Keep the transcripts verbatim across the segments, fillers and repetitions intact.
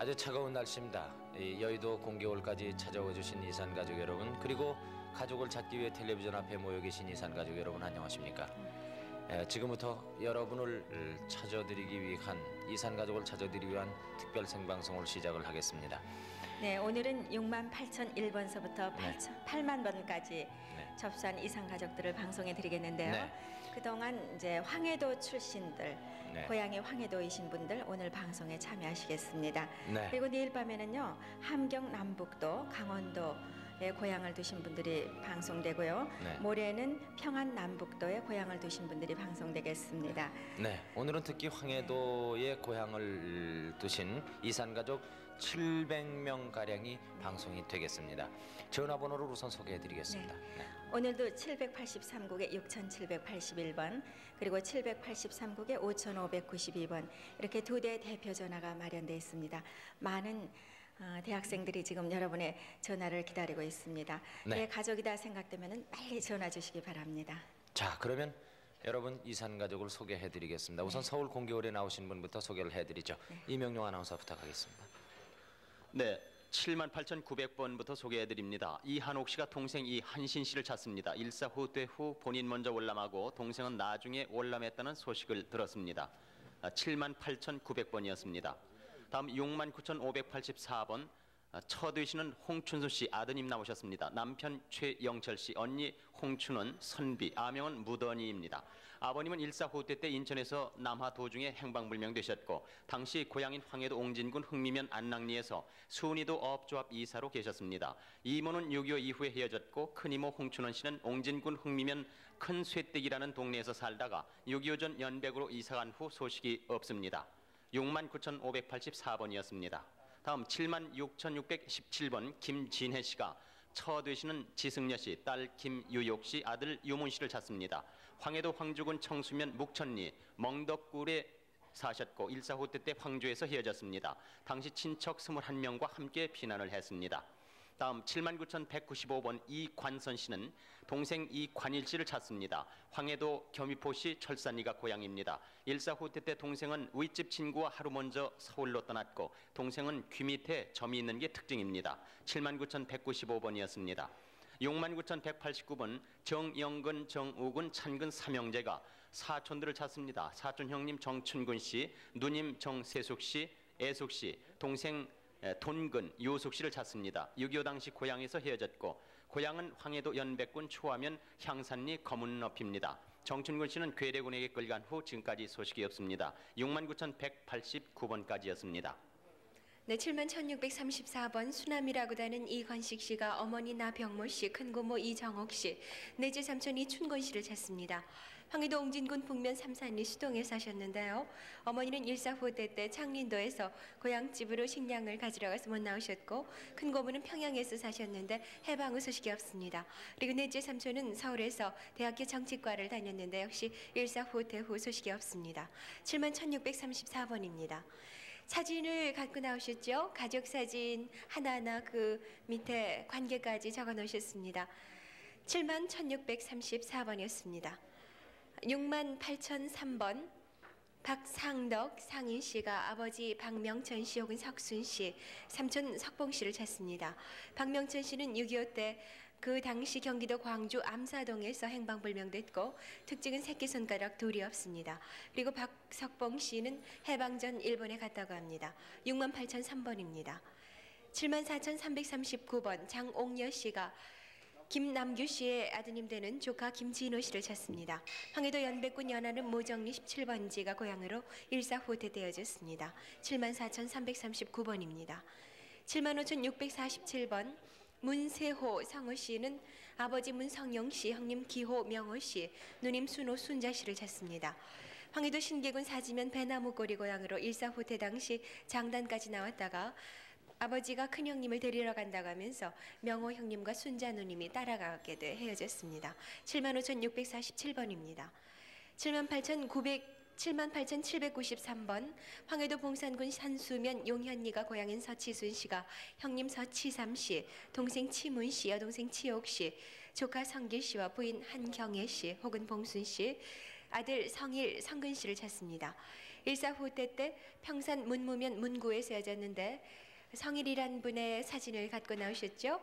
아주 차가운 날씨입니다. 이 여의도 공개홀까지 찾아와 주신 이산 가족 여러분, 그리고 가족을 찾기 위해 텔레비전 앞에 모여 계신 이산 가족 여러분, 안녕하십니까? 에, 지금부터 여러분을 찾아드리기 위한 이산 가족을 찾아드리기 위한 특별 생방송을 시작을 하겠습니다. 네, 오늘은 육만 팔천일 번서부터 네. 팔만 번까지 네. 접수한 이산 가족들을 방송해 드리겠는데요. 네. 그동안 이제 황해도 출신들, 네. 고향이 황해도이신 분들 오늘 방송에 참여하시겠습니다. 네. 그리고 내일 밤에는요, 함경 남북도, 강원도에 고향을 두신 분들이 방송되고요. 네. 모레는 평안 남북도에 고향을 두신 분들이 방송되겠습니다. 네, 오늘은 특히 황해도에 고향을 두신 이산 가족 칠백 명 가량이 방송이 되겠습니다. 전화번호를 우선 소개해드리겠습니다. 네. 네. 오늘도 칠백팔십삼 국에 육천칠백팔십일 번, 그리고 칠백팔십삼 국에 오천오백구십이 번, 이렇게 두 대 대표 전화가 마련되어 있습니다. 많은 어, 대학생들이 지금 여러분의 전화를 기다리고 있습니다. 네. 내 가족이다 생각되면 빨리 전화 주시기 바랍니다. 자, 그러면 여러분 이산 가족을 소개해드리겠습니다. 우선 네. 서울 공개홀에 나오신 분부터 소개를 해드리죠. 네. 이명용 아나운서 부탁하겠습니다. 네, 칠만 팔천구백 번부터 소개해드립니다. 이한옥 씨가 동생 이한신 씨를 찾습니다. 일사후퇴 후 본인 먼저 월남하고 동생은 나중에 월남했다는 소식을 들었습니다. 칠만 팔천구백 번이었습니다. 다음 육만 구천오백팔십사 번, 처되시는 홍춘수 씨 아드님 나오셨습니다. 남편 최영철 씨, 언니 홍춘원, 선비, 아명은 무던이입니다. 아버님은 일사후퇴 때 인천에서 남하 도중에 행방불명 되셨고 당시 고향인 황해도 옹진군 흥미면 안락리에서 순이도 어업조합 이사로 계셨습니다. 이모는 육이오 이후에 헤어졌고 큰이모 홍춘원 씨는 옹진군 흥미면 큰 쇠떼기라는 동네에서 살다가 육이오 전 연백으로 이사간 후 소식이 없습니다. 육만 구천오백팔십사 번이었습니다. 다음 칠만 육천육백십칠 번 김진혜 씨가 처되시는 지승려 씨, 딸 김유옥 씨, 아들 유문 씨를 찾습니다. 황해도 황주군 청수면 묵천리 멍덕굴에 사셨고 일사후퇴 때 황주에서 헤어졌습니다. 당시 친척 이십일 명과 함께 피난을 했습니다. 다음 칠만 구천백구십오 번 이관선 씨는 동생 이관일 씨를 찾습니다. 황해도 겸이포시 철산리가 고향입니다. 일사후퇴 때 동생은 윗집 친구와 하루 먼저 서울로 떠났고 동생은 귀 밑에 점이 있는 게 특징입니다. 칠만 구천백구십오 번이었습니다. 육만 구천백팔십구 번 정영근, 정우근, 찬근 삼형제가 사촌들을 찾습니다. 사촌 형님 정춘근 씨, 누님 정세숙 씨, 애숙 씨, 동생 돈근, 유숙 씨를 찾습니다. 육이오 당시 고향에서 헤어졌고 고향은 황해도 연백군 초하면 향산리 검은너피입니다. 정춘근 씨는 괴뢰군에게 끌려간 후 지금까지 소식이 없습니다. 육만 구천백팔십구 번까지였습니다. 네, 칠만 천육백삼십사 번 수남이라고 다는 이건식 씨가 어머니 나병모 씨, 큰고모 이정옥 씨, 내제 삼촌 이춘권 씨를 찾습니다. 황해도 옹진군 북면 삼산리 수동에 사셨는데요. 어머니는 일사후퇴 때 창린도에서 고향집으로 식량을 가지러 가서 못 나오셨고 큰고모는 평양에서 사셨는데 해방 후 소식이 없습니다. 그리고 내제 삼촌은 서울에서 대학교 정치과를 다녔는데 역시 일사후퇴 후 소식이 없습니다. 칠만 천육백삼십사 번입니다. 사진을 갖고 나오셨죠? 가족 사진 하나하나 그 밑에 관계까지 적어 놓으셨습니다. 칠만 천육백삼십사 번이었습니다. 육만 팔천삼 번 박상덕 상인 씨가 아버지 박명천 씨 혹은 석순 씨, 삼촌 석봉 씨를 찾습니다. 박명천 씨는 육이오 때 그 당시 경기도 광주 암사동에서 행방불명됐고 특징은 새끼손가락 돌이 없습니다. 그리고 박석봉 씨는 해방 전 일본에 갔다고 합니다. 육만 팔천삼 번입니다. 칠만 사천삼백삼십구 번 장옥여 씨가 김남규 씨의 아드님 되는 조카 김진호 씨를 찾습니다. 황해도 연백군 연안은 모정리 십칠 번지가 고향으로 일사후퇴 되어졌습니다. 칠만 사천삼백삼십구 번입니다. 칠만 오천육백사십칠 번 문세호 성호 씨는 아버지 문성용 씨, 형님 기호 명호 씨, 누님 순호 순자 씨를 찾습니다. 황해도 신계군 사지면 배나무꼬리 고향으로 일사후퇴 당시 장단까지 나왔다가 아버지가 큰형님을 데리러 간다고 하면서 명호 형님과 순자 누님이 따라가게 돼 헤어졌습니다. 칠만 오천육백사십칠 번입니다. 칠만 팔천칠백구십삼 번 황해도 봉산군 산수면 용현리가 고향인 서치순 씨가 형님 서치삼 씨, 동생 치문 씨, 여동생 치옥 씨, 조카 성길 씨와 부인 한경애 씨 혹은 봉순 씨, 아들 성일, 성근 씨를 찾습니다. 일사후퇴 때 평산 문무면 문구에 세워졌는데 성일이란 분의 사진을 갖고 나오셨죠?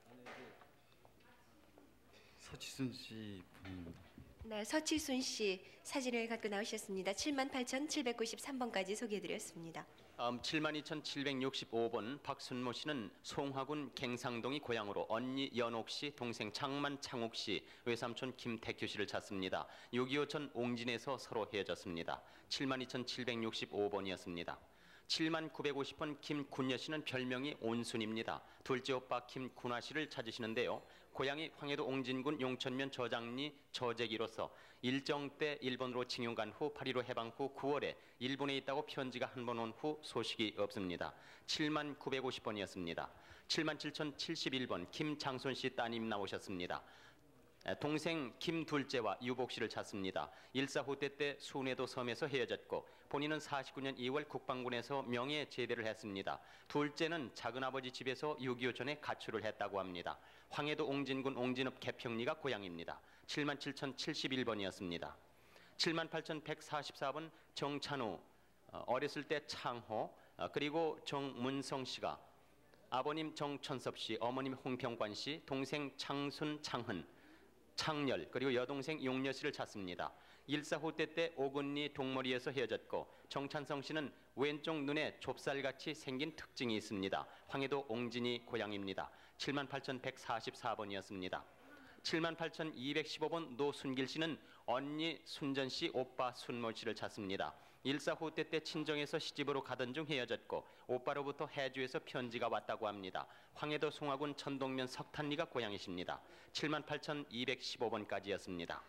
서치순 씨 분입니다. 네, 서치순 씨 사진을 갖고 나오셨습니다. 칠만 팔천칠백구십삼 번까지 소개해드렸습니다. 다음 칠만 이천칠백육십오 번 박순모 씨는 송화군 갱상동이 고향으로 언니 연옥 씨, 동생 장만 창욱 씨, 외삼촌 김태규 씨를 찾습니다. 육이오 전 옹진에서 서로 헤어졌습니다. 칠만 이천칠백육십오 번이었습니다. 칠만 구백오십 번 김군여 씨는 별명이 온순입니다. 둘째 오빠 김군화 씨를 찾으시는데요. 고향이 황해도 옹진군 용천면 저장리 저재기로서 일정 때 일본으로 징용 간 후 팔 일오 해방 후 구월에 일본에 있다고 편지가 한 번 온 후 소식이 없습니다. 칠만 구백오십 번이었습니다. 칠만 칠천칠십일 번 김장손 씨 따님 나오셨습니다. 동생 김둘째와 유복 씨를 찾습니다. 일사후퇴 때 순회도 섬에서 헤어졌고 본인은 사십구 년 이월 국방군에서 명예 제대를 했습니다. 둘째는 작은아버지 집에서 육이오 전에 가출을 했다고 합니다. 황해도 옹진군 옹진읍 개평리가 고향입니다. 칠만 칠천칠십일 번이었습니다. 칠만 팔천백사십사 번 정찬우, 어렸을 때 창호, 그리고 정문성 씨가 아버님 정천섭 씨, 어머님 홍평관 씨, 동생 창순 창흔, 창렬 그리고 여동생 용녀 씨를 찾습니다. 일사후퇴 때 오근리 동머리에서 헤어졌고 정찬성 씨는 왼쪽 눈에 좁쌀같이 생긴 특징이 있습니다. 황해도 옹진이 고향입니다. 칠만 팔천백사십사 번이었습니다. 칠만 팔천이백십오 번 노순길 씨는 언니 순전 씨, 오빠 순모 씨를 찾습니다. 일사후퇴 때 친정에서 시집으로 가던 중 헤어졌고 오빠로부터 해주에서 편지가 왔다고 합니다. 황해도 송화군 천동면 석탄리가 고향이십니다. 칠만 팔천이백십오 번까지였습니다.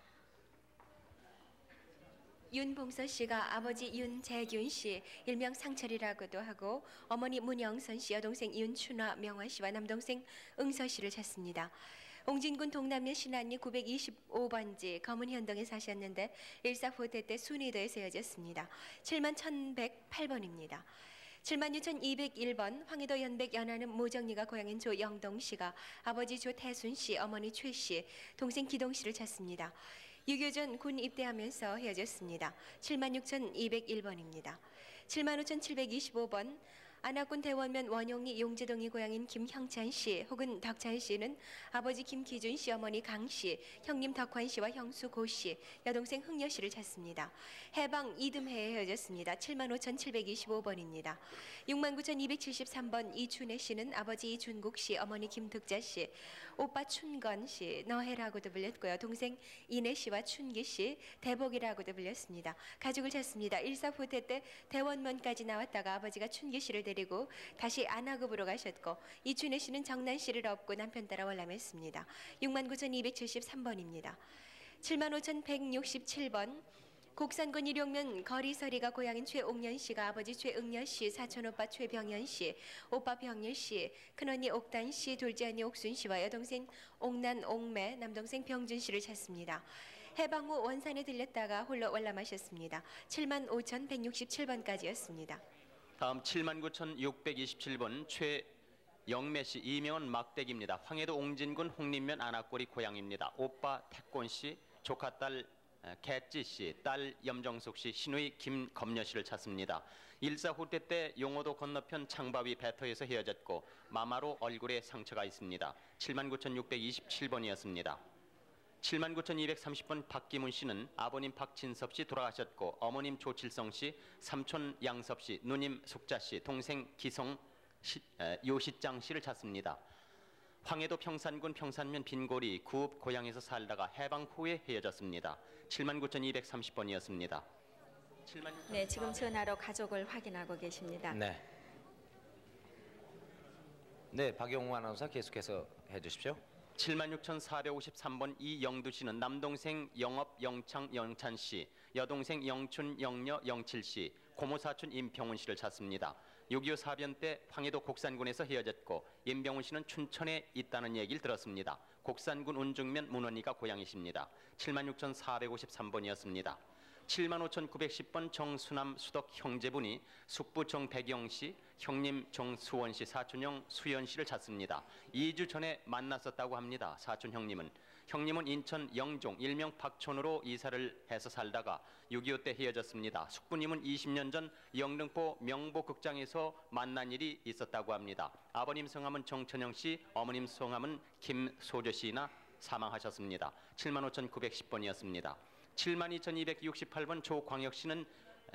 윤봉서 씨가 아버지 윤재균 씨, 일명 상철이라고도 하고 어머니 문영선 씨, 여동생 윤춘화, 명화 씨와 남동생 응서 씨를 찾습니다. 옹진군 동남면 신안리 구백이십오 번지 검은현동에 사셨는데 일사후퇴 때 순회도에서 헤어졌습니다. 칠만 천백팔 번입니다. 칠만 육천이백일 번 황해도 연백 연안읍 모정리가 고향인 조영동 씨가 아버지 조태순 씨, 어머니 최 씨, 동생 기동 씨를 찾습니다. 육이오 전 군 입대하면서 헤어졌습니다. 칠만 육천이백일 번입니다. 칠만 오천칠백이십오 번 안악군 대원면 원용리 용재동이 고향인 김형찬 씨 혹은 덕찬 씨는 아버지 김기준 씨, 어머니 강 씨, 형님 덕환 씨와 형수 고 씨, 여동생 흥여 씨를 찾습니다. 해방 이듬해에 헤어졌습니다. 칠만 오천칠백이십오 번입니다. 육만 구천이백칠십삼 번 이춘혜 씨는 아버지 이준국 씨, 어머니 김득자 씨, 오빠 춘건 씨, 너해라고도 불렸고요. 동생 이내 씨와 춘기 씨, 대복이라고도 불렸습니다. 가족을 찾습니다. 일사후퇴 때 대원면까지 나왔다가 아버지가 춘기 씨를 데리고 다시 안하급으로 가셨고 이춘혜 씨는 정난 씨를 업고 남편 따라 월남했습니다. 육만 구천이백칠십삼 번입니다. 칠만 오천백육십칠 번 곡산군 일용면 거리서리가 고향인 최옥년 씨가 아버지 최응년 씨, 사촌 오빠 최병현 씨, 오빠 병일 씨, 큰언니 옥단 씨, 둘째 언니 옥순 씨와 여동생 옥난 옥매, 남동생 병준 씨를 찾습니다. 해방 후 원산에 들렸다가 홀로 월남하셨습니다. 칠만 오천백육십칠 번까지였습니다. 다음 칠만 구천육백이십칠 번 최영매 씨, 이명은 막대기입니다. 황해도 옹진군 홍림면 안악골이 고향입니다. 오빠 태권 씨, 조카 딸 개찌 씨, 딸 염정숙 씨, 시누이 김검여 씨를 찾습니다. 일사후퇴 때 용호도 건너편 창바위 배터에서 헤어졌고 마마로 얼굴에 상처가 있습니다. 칠만 구천육백이십칠 번이었습니다. 칠만 구천이백삼십 번 박기문 씨는 아버님 박진섭 씨 돌아가셨고 어머님 조칠성 씨, 삼촌 양섭 씨, 누님 숙자 씨, 동생 기성 시, 에, 요시장 씨를 찾습니다. 황해도 평산군 평산면 빈고리 구읍 고향에서 살다가 해방 후에 헤어졌습니다. 칠만 구천이백삼십 번이었습니다. 네, 지금 전화로 가족을 확인하고 계십니다. 네. 네, 박영웅 아나운서 계속해서 해주십시오. 칠만 육천사백오십삼 번 이영두 씨는 남동생 영업 영창 영찬 씨, 여동생 영춘 영녀 영칠 씨, 고모 사촌 임평훈 씨를 찾습니다. 육이오 사변 때 황해도 곡산군에서 헤어졌고 임병훈 씨는 춘천에 있다는 얘기를 들었습니다. 곡산군 운중면 문원리가 고향이십니다. 칠만 육천사백오십삼 번이었습니다. 칠만 오천구백십 번 정수남 수덕 형제분이 숙부 정백영 씨, 형님 정수원 씨, 사촌형 수연 씨를 찾습니다. 이 주 전에 만났었다고 합니다. 사촌 형님은. 형님은 인천 영종 일명 박촌으로 이사를 해서 살다가 육이오 때 헤어졌습니다. 숙부님은 이십 년 전 영등포 명보극장에서 만난 일이 있었다고 합니다. 아버님 성함은 정천영 씨, 어머님 성함은 김소조 씨나 사망하셨습니다. 칠만 오천구백십 번이었습니다. 칠만 이천이백육십팔 번 조광혁 씨는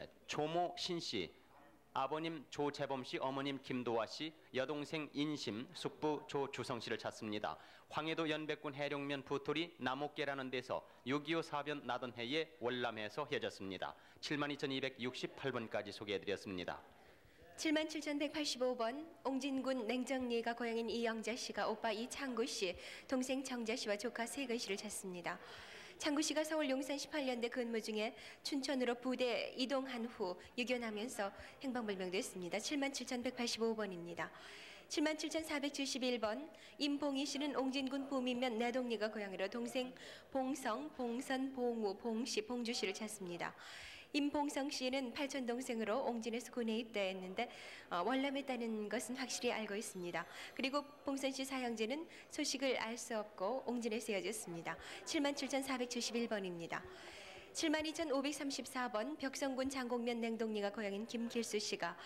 조모 신 씨, 아버님 조재범 씨, 어머님 김도화 씨, 여동생 인심, 숙부 조주성 씨를 찾습니다. 황해도 연백군 해룡면 부토리 남옥계라는 데서 육이오 사변 나던 해에 월남에서 헤어졌습니다. 칠만 이천이백육십팔 번까지 소개해드렸습니다. 칠만 칠천백팔십오 번 옹진군 냉정리가 고향인 이영자 씨가 오빠 이창구 씨, 동생 정자 씨와 조카 세근 씨를 찾습니다. 창구 씨가 서울 용산 십팔 년대 근무 중에 춘천으로 부대 이동한 후 유견하면서 행방불명됐습니다. 칠만 칠천백팔십오 번입니다. 칠만 칠천사백칠십일 번 임봉희 씨는 옹진군 부민면 내동리가 고향으로 동생 봉성, 봉선, 봉우, 봉씨, 봉주 씨를 찾습니다. 임봉성 씨는 팔촌 동생으로 옹진에서 군에 입대했는데 어, 월남했다는 것은 확실히 알고 있습니다. 그리고 봉선 씨 사형제는 소식을 알 수 없고 옹진에서 헤어졌습니다. 칠만 칠천사백칠십일 번입니다. 칠만 이천오백삼십사 번 벽성군 장곡면 냉동리가 고향인 김길수 씨가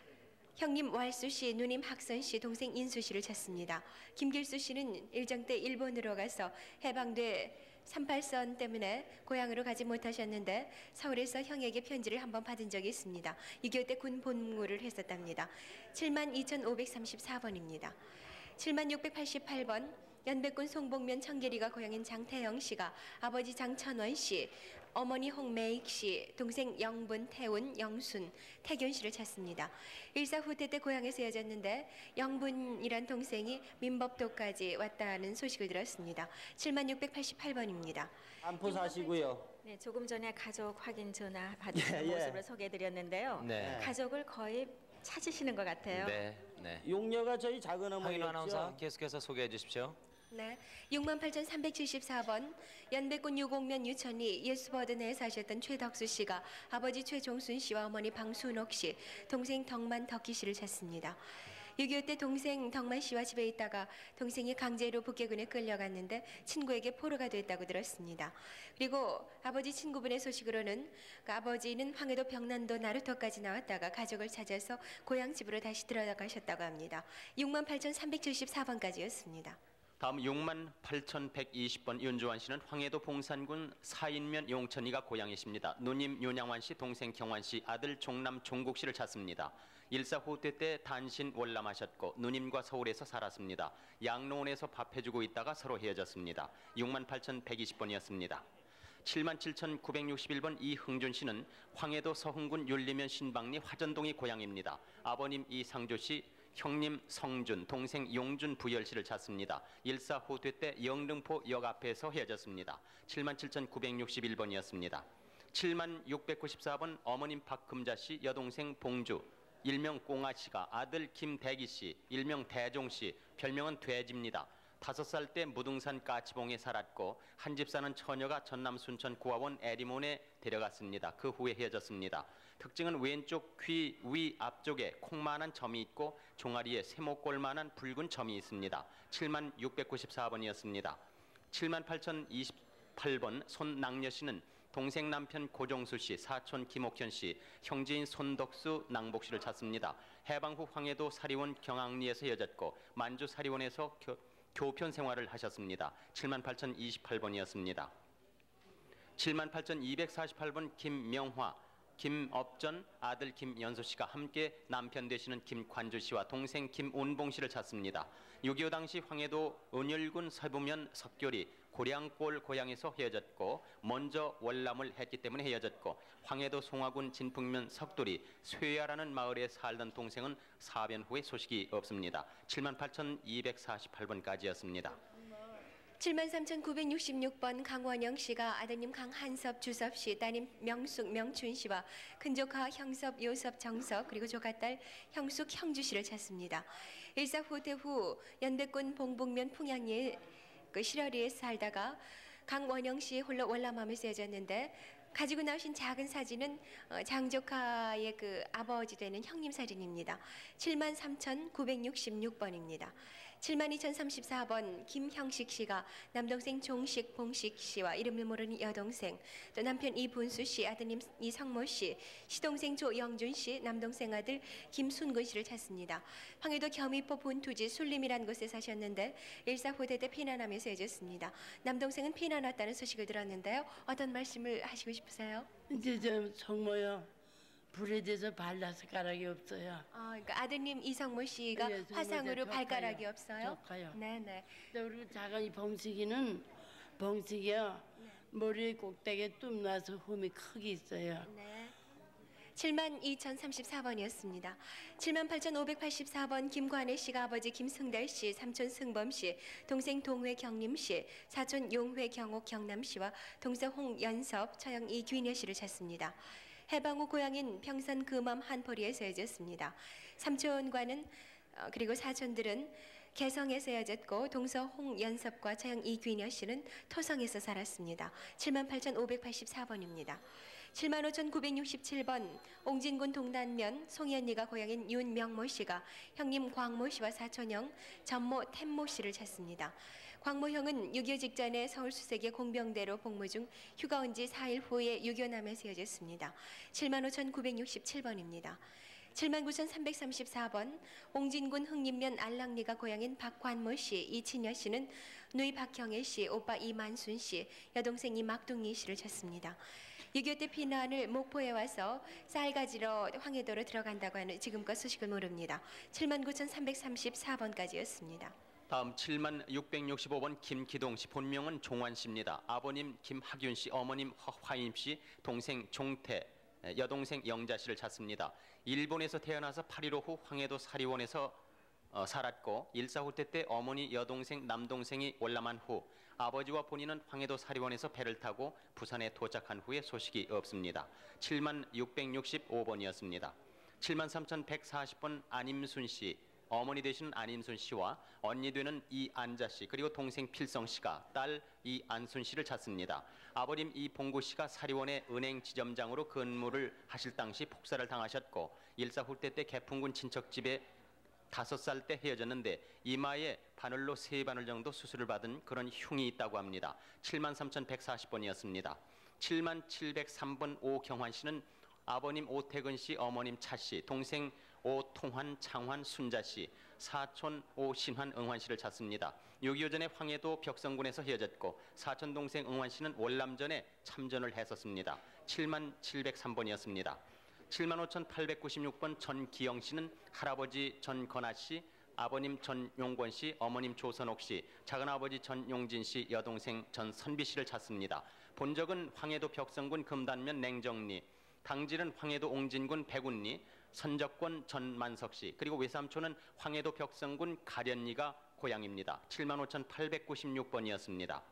형님 왈수 씨, 누님 학선 씨, 동생 인수 씨를 찾습니다. 김길수 씨는 일정 때 일본으로 가서 해방돼 삼팔선 때문에 고향으로 가지 못하셨는데 서울에서 형에게 편지를 한번 받은 적이 있습니다. 육이오 때 군 복무를 했었답니다. 칠만 이천오백삼십사 번입니다. 칠만 육백팔십팔 번 연백군 송복면 청계리가 고향인 장태영 씨가 아버지 장천원 씨, 어머니 홍매익 씨, 동생 영분, 태운, 영순, 태균 씨를 찾습니다. 일사후퇴 때 고향에서 헤어졌는데 영분이란 동생이 민법도까지 왔다는 소식을 들었습니다. 칠만 육백팔십팔 번입니다. 안포 사시고요. 네, 조금 전에 가족 확인 전화 받으시는 예, 예. 모습을 소개해드렸는데요. 네. 가족을 거의 찾으시는 것 같아요. 네, 네. 용녀가 저희 작은 황인호 아나운서 어머니였죠. 계속해서 소개해 주십시오. 네, 육만 팔천삼백칠십사 번 연백군 유곡면 유천리 예수버든에 사셨던 최덕수 씨가 아버지 최종순 씨와 어머니 방순옥 씨, 동생 덕만 덕희 씨를 찾습니다. 육이오 때 동생 덕만 씨와 집에 있다가 동생이 강제로 북계군에 끌려갔는데 친구에게 포로가 됐다고 들었습니다. 그리고 아버지 친구분의 소식으로는 그 아버지는 황해도 병난도 나루터까지 나왔다가 가족을 찾아서 고향 집으로 다시 들어가셨다고 합니다. 육만 팔천삼백칠십사 번까지였습니다. 다음 육만 팔천백이십 번 윤주환 씨는 황해도 봉산군 사인면 용천이가 고향이십니다. 누님 윤양환 씨, 동생 경환 씨, 아들 종남 종국 씨를 찾습니다. 일사후퇴 때 단신 월남하셨고 누님과 서울에서 살았습니다. 양로원에서 밥해주고 있다가 서로 헤어졌습니다. 육만 팔천백이십 번이었습니다. 칠만 칠천구백육십일 번 이흥준 씨는 황해도 서흥군 율리면 신방리 화전동이 고향입니다. 아버님 이상조 씨, 형님 성준, 동생 용준 부열 씨를 찾습니다. 일사후퇴 때 영등포 역 앞에서 헤어졌습니다. 칠만 칠천구백육십일 번이었습니다. 칠만 육백구십사 번 어머님 박금자 씨, 여동생 봉주, 일명 꽁아 씨가 아들 김대기 씨, 일명 대종 씨, 별명은 돼지입니다. 다섯 살 때 무등산 까치봉에 살았고 한 집 사는 처녀가 전남 순천 고아원 에리몬에 데려갔습니다. 그 후에 헤어졌습니다. 특징은 왼쪽 귀 위 앞쪽에 콩만한 점이 있고 종아리에 세모꼴만한 붉은 점이 있습니다. 칠만 육백구십사 번이었습니다. 칠만 팔천이십팔 번 손낙녀 씨는 동생 남편 고종수 씨, 사촌 김옥현 씨, 형제인 손덕수, 낭복 씨를 찾습니다. 해방 후 황해도 사리원 경항리에서 헤어졌고 만주 사리원에서 교, 교편 생활을 하셨습니다. 칠만 팔천이십팔 번이었습니다. 칠만 팔천이백사십팔 번 김명화, 김업전, 아들 김연소 씨가 함께 남편 되시는 김관주 씨와 동생 김운봉 씨를 찾습니다. 육이오 당시 황해도 은율군 서부면 석교리 고량골 고향에서 헤어졌고 먼저 월남을 했기 때문에 헤어졌고 황해도 송화군 진풍면 석돌이 쇠야라는 마을에 살던 동생은 사변 후에 소식이 없습니다. 칠만 팔천이백사십팔 번까지였습니다. 칠만 삼천구백육십육 번 강원영 씨가 아드님 강한섭, 주섭 씨, 따님 명숙, 명춘 씨와 큰조카 형섭, 요섭, 정섭 그리고 조카딸 형숙, 형주 씨를 찾습니다. 일사후퇴 후 연백군 봉북면 풍양리에 그 실어리에 살다가 강원영 씨 홀로 월남하면서 헤어졌는데 가지고 나오신 작은 사진은 어, 장조카의 그 아버지 되는 형님 사진입니다. 칠만 삼천구백육십육 번입니다. 칠만 이천삼십사 번 김형식 씨가 남동생 종식, 봉식 씨와 이름을 모르는 여동생, 또 남편 이분수 씨, 아드님 이성모 씨, 시동생 조영준 씨, 남동생 아들 김순근 씨를 찾습니다. 황해도 겸이포 본투지 술림이란 곳에 사셨는데 일사후대 때 피난하면서 헤어졌습니다. 남동생은 피난 왔다는 소식을 들었는데요. 어떤 말씀을 하시고 싶으세요? 이제 저 성모요. 불에 대해서 발라숟가락이 없어요. 아, 그러니까 아드님 이성모 씨가 예, 성모 화상으로 저 발가락이 조카요. 없어요? 조카요. 네네. 그리고 작은 봉식이는 봉식이요. 머리 꼭대기에 뜸 나서 흠이 크게 있어요. 네. 칠만 이천삼십사 번이었습니다. 칠만 팔천오백팔십사 번 김관혜 씨가 아버지 김승달 씨, 삼촌 승범 씨, 동생 동회 경림 씨, 사촌 용회 경옥 경남 씨와 동생 홍연섭, 처형 이균여 씨를 찾습니다. 해방 후 고향인 평산 금암 한포리에서 헤어졌습니다. 삼촌과는 어, 그리고 사촌들은 개성에서 헤어졌고 동서 홍연섭과 처형 이균여 씨는 토성에서 살았습니다. 칠만 팔천오백팔십사 번입니다. 칠만 오천구백육십칠 번 옹진군 동단면 송현리가 고향인 윤명모 씨가 형님 광모 씨와 사촌형 전모 템모 씨를 찾습니다. 광모 형은 육이오 직전에 서울 수색의 공병대로 복무 중 휴가 온 지 사 일 후에 육이오남에서 헤어졌습니다. 칠만 오천구백육십칠 번입니다. 칠만 구천삼백삼십사 번 옹진군 흥림면 알랑리가 고향인 박관모 씨, 이친여 씨는 누이 박형애 씨, 오빠 이만순 씨, 여동생 이막둥이 씨를 찾습니다. 육이오 때 피난을 목포에 와서 쌀 가지러 황해도로 들어간다고 하는 지금껏 소식을 모릅니다. 칠만 구천삼백삼십사 번까지였습니다. 다음 칠만 육백육십오 번 김기동 씨, 본명은 종환 씨입니다. 아버님 김학윤 씨, 어머님 허화임 씨, 동생 종태, 여동생 영자 씨를 찾습니다. 일본에서 태어나서 팔 일오 후 황해도 사리원에서 어, 살았고 일사후퇴 때 어머니, 여동생, 남동생이 월남한 후 아버지와 본인은 황해도 사리원에서 배를 타고 부산에 도착한 후에 소식이 없습니다. 칠만 육백육십오 번이었습니다. 칠만 삼천백사십 번 안임순 씨, 어머니 되시는 안임순 씨와 언니 되는 이안자 씨, 그리고 동생 필성 씨가 딸 이안순 씨를 찾습니다. 아버님 이봉구 씨가 사리원의 은행 지점장으로 근무를 하실 당시 폭사를 당하셨고 일사후퇴 때 개풍군 친척집에 다섯 살 때 헤어졌는데 이마에 바늘로 세 바늘 정도 수술을 받은 그런 흉이 있다고 합니다. 칠만 삼천백사십 번이었습니다. 칠만 칠백삼 번 오경환 씨는 아버님 오태근 씨, 어머님 차 씨, 동생 오통환, 창환, 순자 씨, 사촌 오신환, 응환 씨를 찾습니다. 육이오 전에 황해도 벽성군에서 헤어졌고 사촌 동생 응환 씨는 월남전에 참전을 했었습니다. 칠만 칠백삼 번이었습니다. 칠만 오천팔백구십육 번 전기영 씨는 할아버지 전건아 씨, 아버님 전용권 씨, 어머님 조선옥 씨, 작은아버지 전용진 씨, 여동생 전선비 씨를 찾습니다. 본적은 황해도 벽성군 금단면 냉정리, 당지는 황해도 옹진군 백운리, 선적권 전만석 씨, 그리고 외삼촌은 황해도 벽성군 가련리가 고향입니다. 칠만 오천팔백구십육 번이었습니다.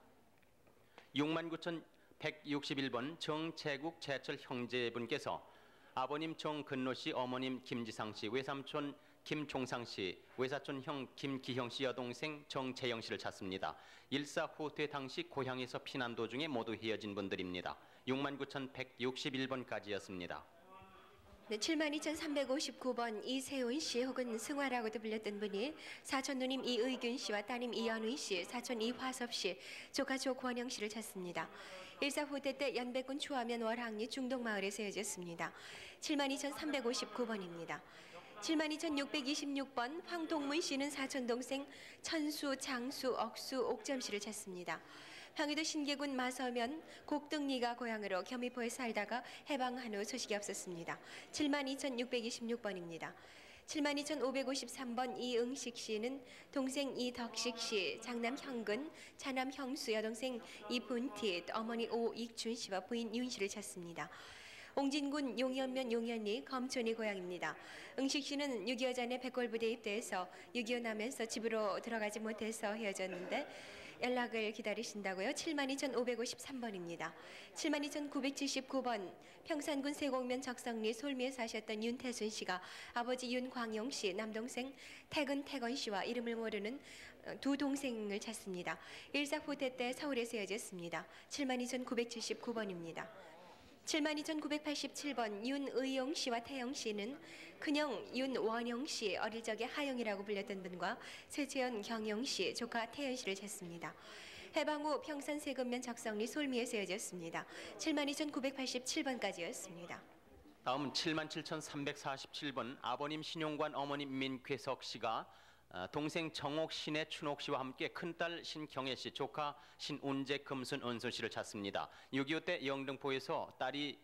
육만 구천백육십일 번 정채국 제철 형제분께서 아버님 정근노 씨, 어머님 김지상 씨, 외삼촌 김종상 씨, 외사촌 형 김기형 씨, 여동생 정재영 씨를 찾습니다. 일사후퇴 당시 고향에서 피난 도중에 모두 헤어진 분들입니다. 육만 구천백육십일 번까지였습니다. 네, 칠만 이천삼백오십구 번 이세훈 씨 혹은 승화라고도 불렸던 분이 사촌 누님 이의균 씨와 따님 이연의 씨, 사촌 이화섭 씨, 조카 조권영 씨를 찾습니다. 일사후퇴 때 연백군 추하면 월항리 중동마을에서 헤어졌습니다. 칠만 이천삼백오십구 번입니다. 칠만 이천육백이십육 번 황동문 씨는 사촌 동생 천수, 장수, 억수, 옥점 씨를 찾습니다. 황해도 신계군 마서면 곡등리가 고향으로 겸이포에 살다가 해방한 후 소식이 없었습니다. 칠만 이천육백이십육 번입니다. 칠만 이천오백오십삼 번 이응식 씨는 동생 이덕식 씨, 장남 형근, 차남 형수, 여동생 이분티, 어머니 오익준 씨와 부인 윤 씨를 찾습니다. 옹진군 용현면 용현리 검촌이 고향입니다. 응식 씨는 육이오 전에 백골부대에 입대해서 육이오 나면서 집으로 들어가지 못해서 헤어졌는데 연락을 기다리신다고요. 칠만 이천오백오십삼 번입니다. 칠만 이천구백칠십구 번 평산군 세곡면 적성리 솔미에 사셨던 윤태순 씨가 아버지 윤광용 씨, 남동생 태근 태건 씨와 이름을 모르는 두 동생을 찾습니다. 일사후퇴 때 서울에서 헤어졌습니다. 칠만 이천구백칠십구 번입니다. 칠만 이천구백팔십칠 번 윤의용 씨와 태영 씨는 큰형 윤원용 씨, 어릴 적에 하영이라고 불렸던 분과 셋째연 경영 씨, 조카 태연 씨를 쟀습니다. 해방 후 평산 세금면 적성리 솔미에서 이어졌습니다. 칠만 이천구백팔십칠 번까지였습니다. 다음은 칠만 칠천삼백사십칠 번 아버님 신용관 어머님 민쾌석 씨가 동생 정옥 신의 춘옥 씨와 함께 큰딸 신경애 씨, 조카 신운재 금순 은순 씨를 찾습니다. 육이오 때 영등포에서 딸이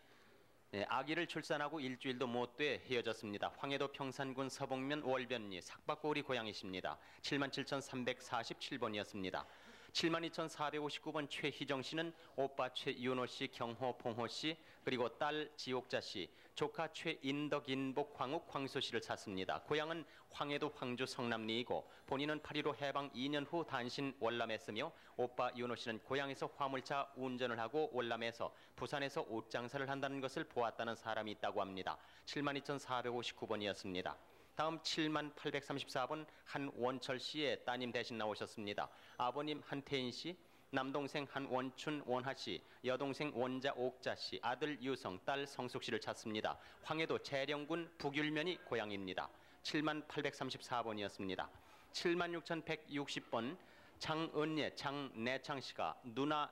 아기를 출산하고 일주일도 못 돼 헤어졌습니다. 황해도 평산군 서봉면 월변리 삭박고리 고향이십니다. 칠만 칠천삼백사십칠 번이었습니다. 칠만 이천사백오십구 번 최희정 씨는 오빠 최윤호 씨, 경호 봉호 씨, 그리고 딸 지옥자 씨, 조카 최인덕, 인복, 광욱, 광수 씨를 찾습니다. 고향은 황해도 황주 성남리이고 본인은 팔일오 해방 이 년 후 단신 월남했으며 오빠 윤호 씨는 고향에서 화물차 운전을 하고 월남에서 부산에서 옷장사를 한다는 것을 보았다는 사람이 있다고 합니다. 칠만 이천사백오십구 번이었습니다. 다음 칠만 팔백삼십사 번 한원철 씨의 따님 대신 나오셨습니다. 아버님 한태인 씨, 남동생 한원춘 원하 씨, 여동생 원자 옥자 씨, 아들 유성, 딸 성숙 씨를 찾습니다. 황해도 재령군 북율면이 고향입니다. 칠만 팔백삼십사 번이었습니다. 칠만 육천백육십 번 장은예, 장내창 씨가 누나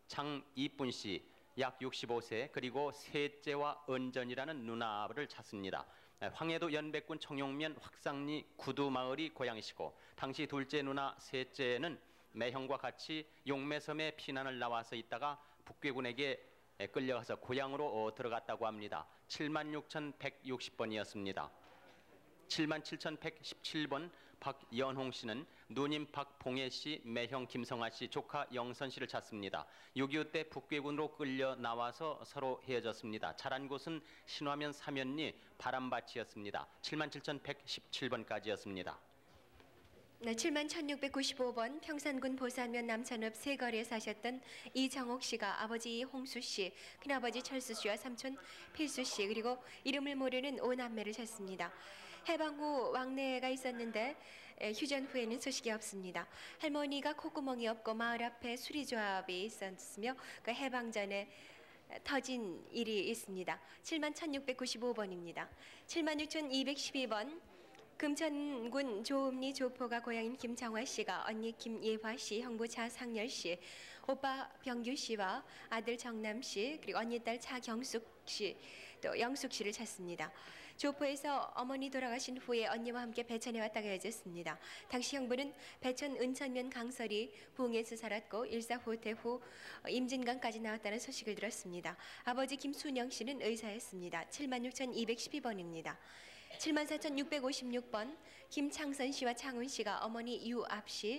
장이쁜 씨, 약 육십오 세, 그리고 셋째와 은전이라는 누나를 찾습니다. 황해도 연백군 청룡면 확상리 구두마을이 고향이시고 당시 둘째 누나 셋째는 매형과 같이 용매섬에 피난을 나와서 있다가 북괴군에게 끌려가서 고향으로 들어갔다고 합니다. 칠만 육천백육십 번이었습니다. 칠만 칠천백십칠 번 박연홍 씨는 누님 박봉혜 씨, 매형 김성아 씨, 조카 영선 씨를 찾습니다. 육이오 때 북괴군으로 끌려 나와서 서로 헤어졌습니다. 자란 곳은 신화면 사면리 바람밭이었습니다. 칠만 칠천백십칠 번까지였습니다. 네, 칠만 천육백구십오 번 평산군 보산면 남천읍 세거리에 사셨던 이정옥 씨가 아버지 홍수 씨, 큰아버지 철수 씨와 삼촌 필수 씨, 그리고 이름을 모르는 오남매를 찾습니다. 해방 후 왕래가 있었는데 에, 휴전 후에는 소식이 없습니다. 할머니가 콧구멍이 없고 마을 앞에 수리조합이 있었으며 그 해방 전에 터진 일이 있습니다. 칠만 천육백구십오 번입니다. 칠만 육천이백십이 번 금천군 조읍리 조포가 고향인 김창화 씨가 언니 김예화 씨, 형부 차상열 씨, 오빠 병규 씨와 아들 정남 씨, 그리고 언니 딸 차경숙 씨, 또 영숙 씨를 찾습니다. 조포에서 어머니 돌아가신 후에 언니와 함께 배천에 왔다가 헤어졌습니다. 당시 형부는 배천 은천면 강설이 부흥에서 살았고 일사후퇴 후 임진강까지 나왔다는 소식을 들었습니다. 아버지 김순영 씨는 의사였습니다. 칠만 육천이백십이 번입니다. 칠만 사천육백오십육 번 김창선 씨와 창훈 씨가 어머니 유압 씨,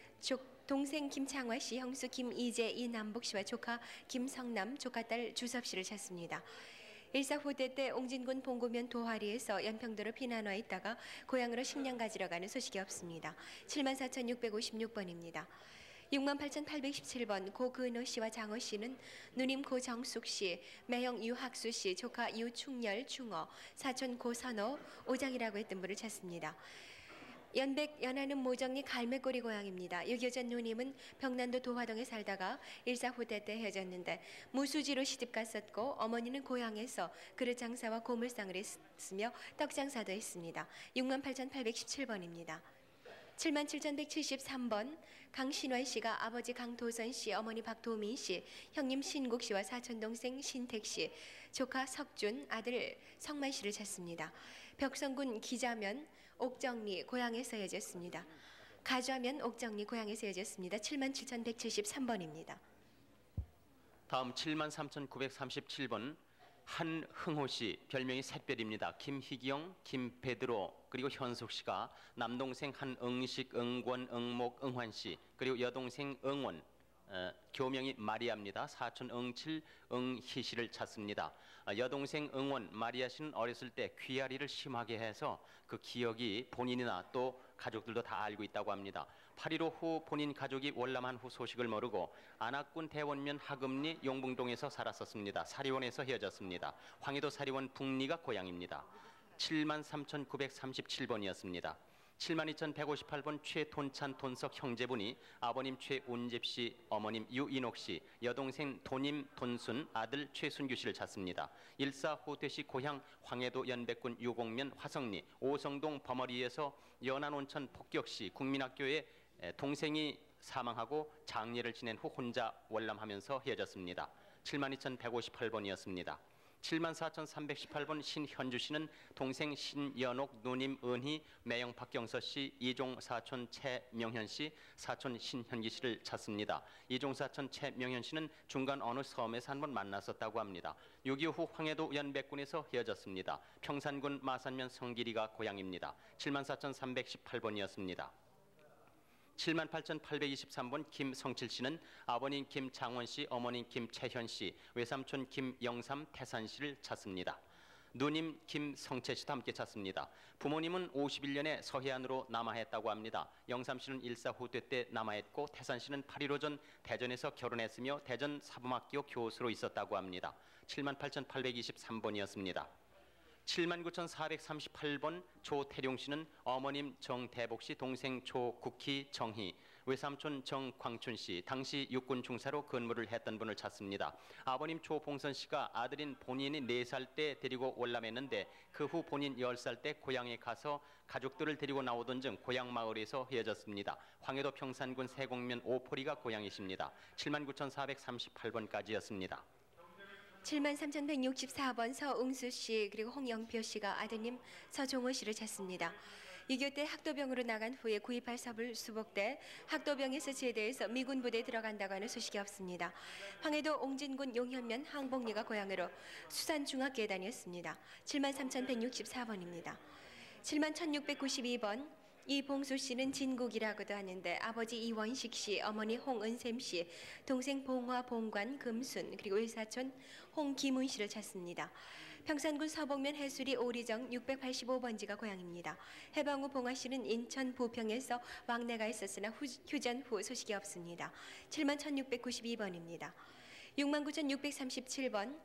동생 김창화 씨, 형수 김이재, 이남북 씨와 조카 김성남, 조카딸 주섭 씨를 찾습니다. 일사후퇴 때 옹진군 봉구면 도화리에서 연평도로 피난 와 있다가 고향으로 식량 가지러 가는 소식이 없습니다. 칠만 사천육백오십육 번입니다. 육만 팔천팔백십칠 번 고근호 씨와 장호 씨는 누님 고정숙 씨, 매형 유학수 씨, 조카 유충열, 충어, 사촌 고선호, 오장이라고 했던 분을 찾습니다. 연백 연하는 모정리 갈매꼬리 고향입니다. 육이오 전 누님은 병난도 도화동에 살다가 일사후퇴 때 헤어졌는데 무수지로 시집갔었고 어머니는 고향에서 그릇 장사와 고물상을 했으며 떡 장사도 했습니다. 육만 팔천팔백십칠 번입니다. 칠만 칠천백칠십삼 번 강신환 씨가 아버지 강도선 씨, 어머니 박도민 씨, 형님 신국 씨와 사촌 동생 신택 씨, 조카 석준, 아들 성만 씨를 찾습니다. 벽성군 기자면 옥정리 고향에서 헤어졌습니다. 가좌면 옥정리 고향에서 헤어졌습니다. 칠만 칠천백칠십삼 번입니다. 다음 칠만 삼천구백삼십칠 번 한흥호 씨, 별명이 샛별입니다. 김희경, 김베드로, 그리고 현숙 씨가 남동생 한응식, 응권, 응목, 응환 씨, 그리고 여동생 응원, 어, 교명이 마리아입니다. 사촌 응칠, 응희 씨를 찾습니다. 어, 여동생 응원, 마리아 씨는 어렸을 때 귀앓이를 심하게 해서 그 기억이 본인이나 또 가족들도 다 알고 있다고 합니다. 팔일오 후 본인 가족이 월남한 후 소식을 모르고 안악군 대원면 하금리 용봉동에서 살았었습니다. 사리원에서 헤어졌습니다. 황해도 사리원 북리가 고향입니다. 칠만 삼천구백삼십칠 번이었습니다. 칠만 이천백오십팔 번 최돈찬 돈석 형제분이 아버님 최운집 씨, 어머님 유인옥 씨, 여동생 도님 돈순, 아들 최순규 씨를 찾습니다. 일사 후퇴시 고향 황해도 연백군 유곡면 화성리 오성동 버머리에서 연안온천 폭격시 국민학교에 동생이 사망하고 장례를 지낸 후 혼자 월남하면서 헤어졌습니다. 칠만 이천백오십팔 번이었습니다. 칠만 사천삼백십팔 번 신현주 씨는 동생 신연옥, 누님 은희, 매형 박경서 씨, 이종 사촌 최명현 씨, 사촌 신현기 씨를 찾습니다. 이종 사촌 최명현 씨는 중간 어느 섬에서 한 번 만났었다고 합니다. 육이오 후 황해도 연백군에서 헤어졌습니다. 평산군 마산면 성길이가 고향입니다. 칠만 사천삼백십팔 번이었습니다. 칠만 팔천팔백이십삼 번 김성칠 씨는 아버님 김장원 씨, 어머님 김채현 씨, 외삼촌 김영삼, 태산 씨를 찾습니다. 누님 김성채 씨도 함께 찾습니다. 부모님은 오십일 년에 서해안으로 남하했다고 합니다. 영삼 씨는 일사 후퇴 때 남하했고 태산 씨는 팔일오 전 대전에서 결혼했으며 대전 사범학교 교수로 있었다고 합니다. 칠만 팔천팔백이십삼 번이었습니다. 칠만 구천사백삼십팔 번 조태룡 씨는 어머님 정대복 씨, 동생 조국희, 정희, 외삼촌 정광춘 씨, 당시 육군 중사로 근무를 했던 분을 찾습니다. 아버님 조봉선 씨가 아들인 본인이 네 살 때 데리고 월남했는데 그 후 본인 열 살 때 고향에 가서 가족들을 데리고 나오던 중 고향 마을에서 헤어졌습니다. 황해도 평산군 세곡면 오포리가 고향이십니다. 칠만 구천사백삼십팔 번까지였습니다. 칠만 삼천백육십사 번 서웅수 씨 그리고 홍영표 씨가 아드님 서종호 씨를 찾습니다. 이교 때 학도병으로 나간 후에 구이팔 서불 수복대 학도병에서 제대해서 미군 부대에 들어간다고 하는 소식이 없습니다. 황해도 옹진군 용현면 항복리가 고향으로 수산중학교에 다녔습니다. 칠만 삼천백육십사 번입니다. 칠만 천육백구십이 번 이봉수 씨는 진국이라고도 하는데 아버지 이원식 씨, 어머니 홍은샘 씨, 동생 봉화, 봉관, 금순 그리고 외사촌 홍기문 씨를 찾습니다. 평산군 서복면 해수리 오리정 육백팔십오 번지가 고향입니다. 해방 후 봉화 씨는 인천 부평에서 왕래가 있었으나 후, 휴전 후 소식이 없습니다. 칠만 천육백구십이 번입니다. 육만 구천육백삼십칠 번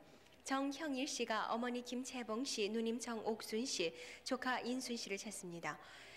정형일 씨가 어머니 김채봉 씨, 누님 정옥순 씨, 조카 인순 씨를 찾습니다.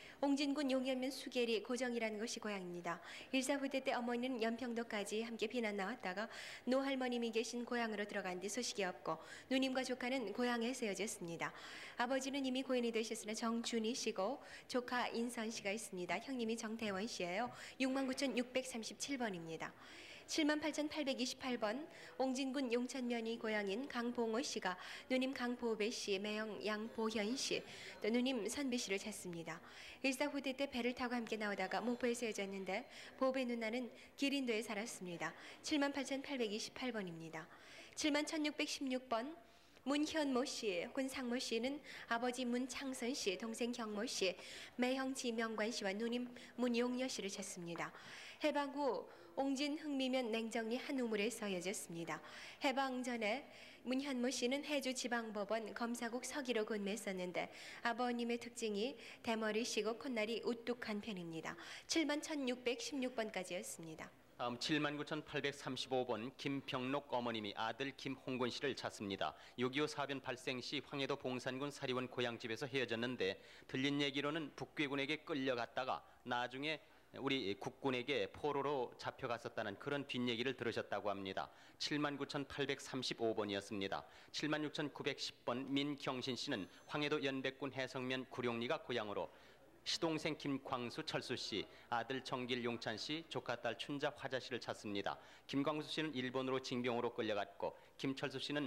옹진군 용현면 수계리 고정이라는 것이 고향입니다. 일사 후퇴 때 어머니는 연평도까지 함께避난 나왔다가 노할머님이 계신 고향으로 들어간 뒤 소식이 없고 누님과 조카는 고향에서 헤어졌습니다. 아버지는 이미 고인이 되셨으나 정준희 씨고 조카 인선 씨가 있습니다. 형님이 정대원 씨예요. 육만 구천육백삼십칠 번입니다. 칠만 팔천팔백이십팔 번 옹진군 용천면이 고향인 강봉호 씨가 누님 강보배 씨, 매형 양보현 씨, 또 누님 선비 씨를 찾습니다. 일사 후퇴 때 배를 타고 함께 나오다가 목포에서 헤어졌는데 보배 누나는 기린도에 살았습니다. 칠만 팔천팔백이십팔 번입니다. 칠만 천육백십육 번 문현모 씨, 혹은 상모 씨는 아버지 문창선 씨, 동생 경모 씨, 매형 지명관 씨와 누님 문용여 씨를 찾습니다. 해방 후 옹진 흥미면 냉정리 한 우물에서 헤어졌습니다. 해방 전에 문현모 씨는 해주 지방법원 검사국 서기로 근무했었는데 아버님의 특징이 대머리시고 콧날이 우뚝한 편입니다. 칠만 천육백십육 번까지였습니다. 다음 칠만 구천팔백삼십오 번 김병록 어머님이 아들 김홍근 씨를 찾습니다. 육이오 사변 발생 시 황해도 봉산군 사리원 고향집에서 헤어졌는데 들린 얘기로는 북괴군에게 끌려갔다가 나중에 우리 국군에게 포로로 잡혀갔었다는 그런 뒷얘기를 들으셨다고 합니다. 칠만 구천팔백삼십오 번이었습니다. 칠만 육천구백십 번 민경신 씨는 황해도 연백군 해성면 구룡리가 고향으로 시동생 김광수 철수 씨, 아들 정길 용찬 씨, 조카딸 춘자 화자 씨를 찾습니다. 김광수 씨는 일본으로 징병으로 끌려갔고 김철수 씨는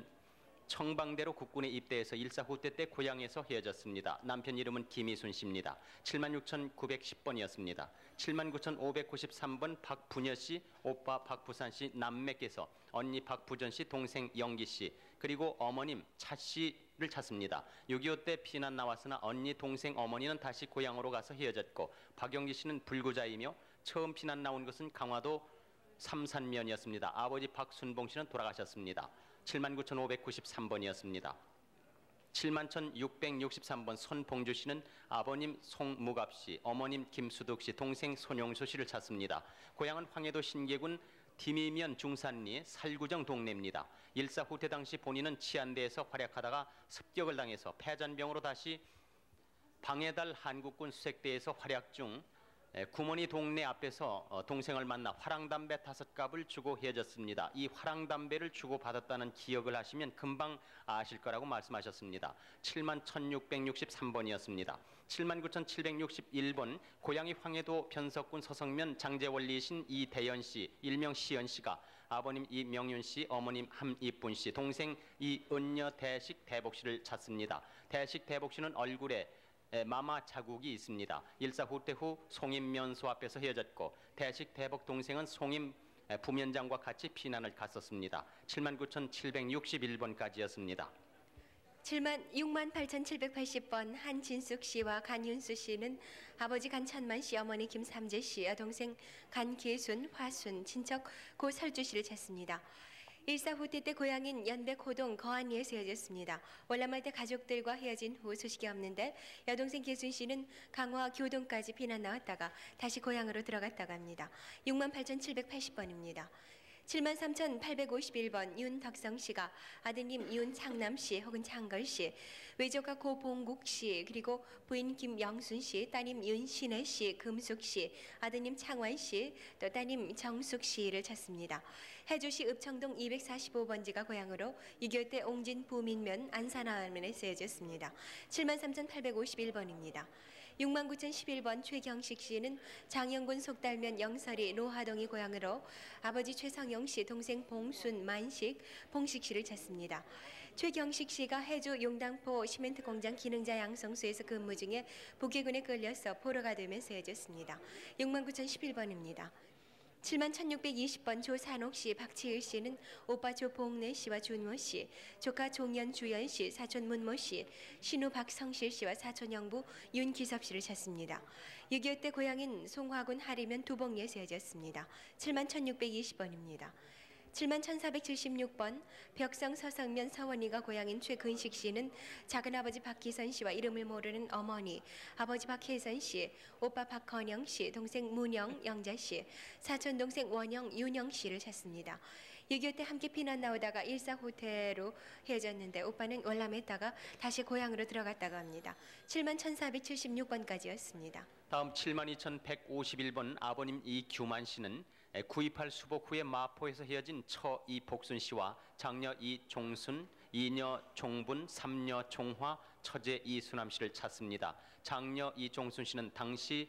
청방대로 국군에 입대해서 일사 후퇴 때 고향에서 헤어졌습니다. 남편 이름은 김희순 씨입니다. 칠만 육천구백십 번이었습니다. 칠만 구천오백구십삼 번 박부녀 씨, 오빠 박부산 씨 남매께서 언니 박부전 씨, 동생 영기 씨, 그리고 어머님 차 씨를 찾습니다. 육이오 때 피난 나왔으나 언니, 동생, 어머니는 다시 고향으로 가서 헤어졌고 박영기 씨는 불구자이며 처음 피난 나온 것은 강화도 삼산면이었습니다. 아버지 박순봉 씨는 돌아가셨습니다. 칠만 구천오백구십삼 번이었습니다. 칠만 천육백육십삼 번 손봉주 씨는 아버님 송무갑 씨, 어머님 김수덕 씨, 동생 손용수 씨를 찾습니다. 고향은 황해도 신계군 디미면 중산리 살구정 동네입니다. 일사 후퇴 당시 본인은 치안대에서 활약하다가 습격을 당해서 폐잔병으로 다시 방해달 한국군 수색대에서 활약 중 에, 구몬이 동네 앞에서 어, 동생을 만나 화랑담배 다섯 갑을 주고 헤어졌습니다. 이 화랑담배를 주고 받았다는 기억을 하시면 금방 아실 거라고 말씀하셨습니다. 칠만 천육백육십삼 번이었습니다. 칠만 구천칠백육십일 번 고향이 황해도 변석군 서성면 장제원리이신 이대연 씨, 일명 시연 씨가 아버님 이명윤 씨, 어머님 함이쁜 씨, 동생 이은여 대식 대복 씨를 찾습니다. 대식 대복 씨는 얼굴에 마마 자국이 있습니다. 일사후퇴 후 송임면소 앞에서 헤어졌고 대식 대복 동생은 송임 부면장과 같이 피난을 갔었습니다. 칠만 구천칠백육십일 번까지였습니다. 칠만 육만 팔천칠백팔십 번 한진숙 씨와 간윤수 씨는 아버지 간천만 씨, 어머니 김삼재 씨, 여동생 간계순, 화순, 친척 고설주 씨를 찾습니다. 일사후퇴 때 고향인 연백 호동 거안리에서 헤어졌습니다. 월남할 때 가족들과 헤어진 후 소식이 없는데 여동생 계순 씨는 강화 교동까지 피난 나왔다가 다시 고향으로 들어갔다고 합니다. 육만 팔천칠백팔십 번입니다. 칠만 삼천팔백오십일 번 윤덕성 씨가 아드님 윤창남 씨 혹은 창걸 씨, 외조카 고봉국 씨, 그리고 부인 김영순 씨, 따님 윤신혜 씨, 금숙 씨, 아드님 창환 씨, 또 따님 정숙 씨를 찾습니다. 해주시 읍청동 이백사십오 번지가 고향으로 육이오 때 옹진 부민면 안산하면에 쓰여졌습니다. 칠만 삼천팔백오십일 번입니다. 육만 구천십일 번 최경식 씨는 장영군 속달면 영설이 노하동이 고향으로 아버지 최성영 씨, 동생 봉순, 만식, 봉식 씨를 찾습니다. 최경식 씨가 해주 용당포 시멘트 공장 기능자 양성소에서 근무 중에 북해군에 끌려서 포로가 되면서 헤어졌습니다. 육만 구천십일 번입니다. 칠만 천육백이십 번 조산옥 씨, 박치일 씨는 오빠 조봉래 씨와 준모 씨, 조카 종연 주연 씨, 사촌 문모 씨, 신우 박성실 씨와 사촌 영부 윤기섭 씨를 찾습니다. 육이오 때 고향인 송화군 하리면 두봉리에서 헤어졌습니다. 칠만 천육백이십 번입니다. 칠만 천사백칠십육 번 벽성 서성면 서원이가 고향인 최근식 씨는 작은아버지 박기선 씨와 이름을 모르는 어머니, 아버지 박혜선 씨, 오빠 박건영 씨, 동생 문영, 영자 씨, 사촌 동생 원영, 윤영 씨를 찾습니다. 육이오 때 함께 피난 나오다가 일사후퇴로 헤어졌는데 오빠는 월남에 있다가 다시 고향으로 들어갔다고 합니다. 칠만 천사백칠십육 번까지였습니다. 다음 칠만 이천백오십일 번 아버님 이규만 씨는 구이팔 수복 후에 마포에서 헤어진 처 이복순 씨와 장녀 이종순, 이녀 종분, 삼녀 종화, 처제 이순함 씨를 찾습니다. 장녀 이종순 씨는 당시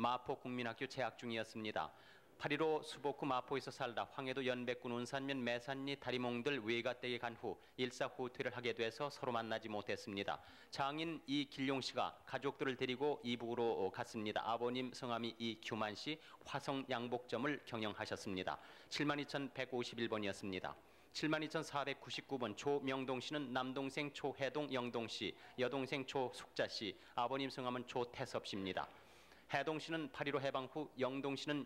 마포국민학교 재학 중이었습니다. 팔일오 수복 후 마포에서 살다 황해도 연백군 운산면 매산리 다리몽들 외가댁에 간 후 일사후퇴를 하게 돼서 서로 만나지 못했습니다. 장인 이길용 씨가 가족들을 데리고 이북으로 갔습니다. 아버님 성함이 이규만 씨, 화성 양복점을 경영하셨습니다. 칠만 이천백오십일 번이었습니다. 칠만 이천사백구십구 번 조명동 씨는 남동생 조해동 영동 씨, 여동생 조숙자 씨, 아버님 성함은 조태섭 씨입니다. 해동 씨는 팔일오 해방 후 영동 씨는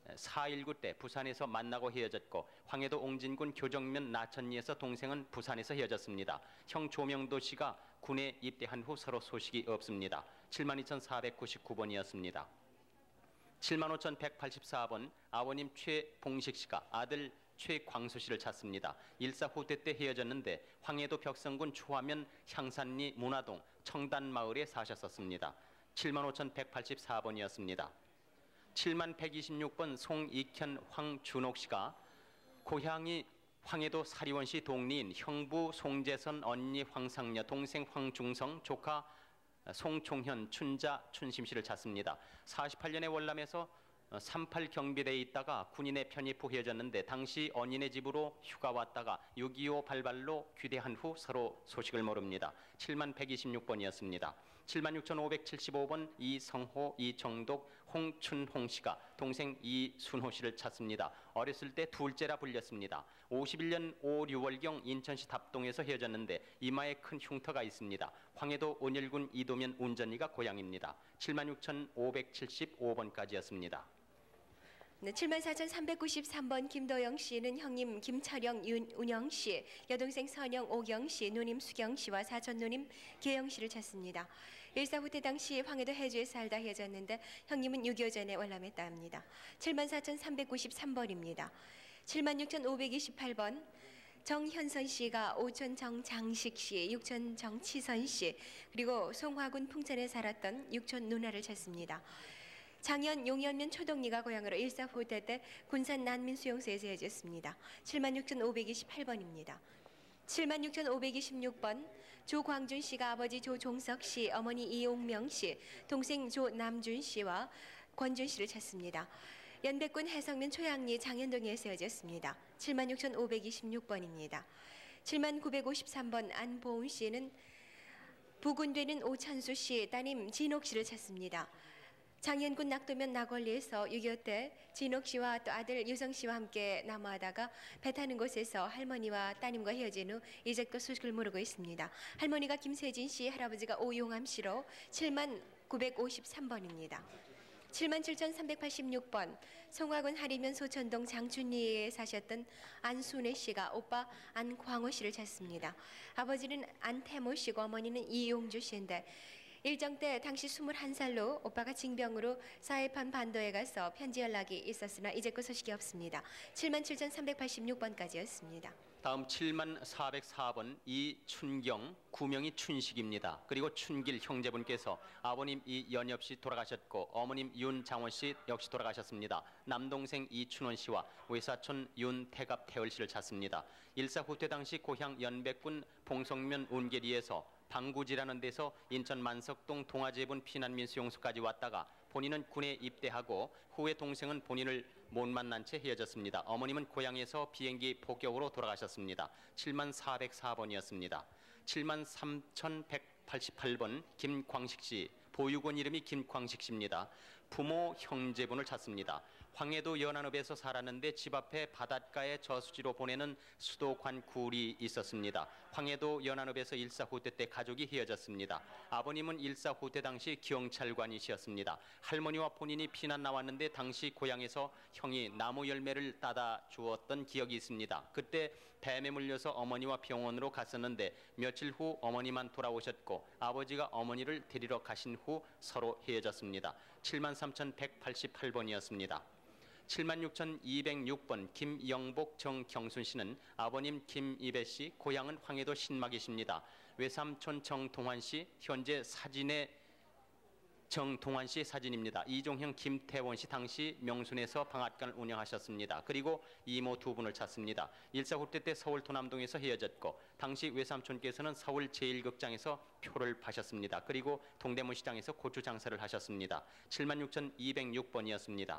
사일구 때 부산에서 만나고 헤어졌고 황해도 옹진군 교정면 나천리에서 동생은 부산에서 헤어졌습니다. 형 조명도 씨가 군에 입대한 후 서로 소식이 없습니다. 칠만 이천사백구십구 번이었습니다. 칠만 오천백팔십사 번 아버님 최봉식 씨가 아들 최광수 씨를 찾습니다. 일사후퇴 때 헤어졌는데 황해도 벽성군 추화면 향산리 문화동 청단마을에 사셨었습니다. 칠만 오천백팔십사 번이었습니다. 칠만 백이십육 번 송익현 황준옥 씨가 고향이 황해도 사리원시 동리인 형부 송재선, 언니 황상녀, 동생 황중성, 조카 송총현, 춘자 춘심 씨를 찾습니다. 사십팔 년에 월남에서 삼팔 경비대에 있다가 군인에 편입 후 헤어졌는데 당시 언니네 집으로 휴가 왔다가 육이오 발발로 귀대한 후 서로 소식을 모릅니다. 칠만 백이십육 번이었습니다. 칠만 육천오백칠십오 번 이성호, 이정독, 홍춘홍 씨가 동생 이순호 씨를 찾습니다. 어렸을 때 둘째라 불렸습니다. 오십일 년 오, 유월경 인천시 답동에서 헤어졌는데 이마에 큰 흉터가 있습니다. 황해도 온일군 이도면 운전이가 고향입니다. 칠만 육천오백칠십오 번까지였습니다. 네, 칠만 사천삼백구십삼 번 김도영 씨는 형님 김철영, 윤운영 씨, 여동생 선영, 오경 씨, 누님 수경 씨와 사촌 누님 계영 씨를 찾습니다. 일사후퇴 당시 황해도 해주에 살다 헤어졌는데 형님은 육이오 전에 월남했다 합니다. 칠만 사천삼백구십삼 번입니다. 칠만 육천오백이십팔 번 정현선 씨가 오촌 정장식 씨, 육촌 정치선 씨, 그리고 송화군 풍천에 살았던 육촌 누나를 찾습니다. 장현 용현면 초동리가 고향으로 일사후퇴 때 군산 난민수용소에서 헤어졌습니다. 칠만 육천오백이십팔 번입니다. 칠만 육천오백이십육 번 조광준 씨가 아버지 조종석 씨, 어머니 이용명 씨, 동생 조남준 씨와 권준 씨를 찾습니다. 연백군 해성면 초양리 장현동에서 헤어졌습니다. 칠만 육천오백이십육 번입니다. 칠만 구백오십삼 번 안보은 씨는 부군되는 오찬수 씨, 따님 진옥 씨를 찾습니다. 장현군 낙도면 나권리에서 육이오 때 진옥 씨와 또 아들 유성 씨와 함께 남하다가 배 타는 곳에서 할머니와 따님과 헤어진 후 이제껏 소식을 모르고 있습니다. 할머니가 김세진 씨, 할아버지가 오용암 씨로 칠만 구백오십삼 번입니다. 칠만 칠천삼백팔십육 번 송화군 하리면 소천동 장춘리에 사셨던 안순애 씨가 오빠 안광호 씨를 찾습니다. 아버지는 안태모 씨고 어머니는 이용주 씨인데 일정 때 당시 스물한 살로 오빠가 징병으로 사해판 반도에 가서 편지 연락이 있었으나 이제껏 소식이 없습니다. 칠만 칠천삼백팔십육 번까지였습니다. 다음 칠만 사백사 번 이춘경, 구명이 춘식입니다. 그리고 춘길 형제분께서 아버님 이연엽 씨 돌아가셨고 어머님 윤장원 씨 역시 돌아가셨습니다. 남동생 이춘원 씨와 외사촌 윤태갑 태월 씨를 찾습니다. 일사후퇴 당시 고향 연백군 봉성면 운계리에서 방구지라는 데서 인천 만석동 동아제분 피난민 수용소까지 왔다가 본인은 군에 입대하고 후에 동생은 본인을 못 만난 채 헤어졌습니다. 어머님은 고향에서 비행기 폭격으로 돌아가셨습니다. 칠만 사백사 번이었습니다. 칠만 삼천백팔십팔 번 김광식 씨, 보육원 이름이 김광식 씨입니다. 부모 형제분을 찾습니다. 황해도 연안읍에서 살았는데 집 앞에 바닷가에 저수지로 보내는 수도관 굴이 있었습니다. 황해도 연안읍에서 일사후퇴 때 가족이 헤어졌습니다. 아버님은 일사후퇴 당시 경찰관이셨습니다. 할머니와 본인이 피난 나왔는데 당시 고향에서 형이 나무 열매를 따다 주었던 기억이 있습니다. 그때 뱀에 물려서 어머니와 병원으로 갔었는데 며칠 후 어머니만 돌아오셨고 아버지가 어머니를 데리러 가신 후 서로 헤어졌습니다. 칠만 삼천백팔십팔 번이었습니다. 칠만 육천이백육 번 김영복 정경순 씨는 아버님 김이배 씨, 고향은 황해도 신막이십니다. 외삼촌 정동환 씨, 현재 사진의 정동환 씨 사진입니다. 이종형 김태원 씨 당시 명순에서 방앗간을 운영하셨습니다. 그리고 이모 두 분을 찾습니다. 일사후퇴 때 서울 도남동에서 헤어졌고 당시 외삼촌께서는 서울 제일극장에서 표를 파셨습니다. 그리고 동대문 시장에서 고추 장사를 하셨습니다. 칠만 육천이백육 번이었습니다.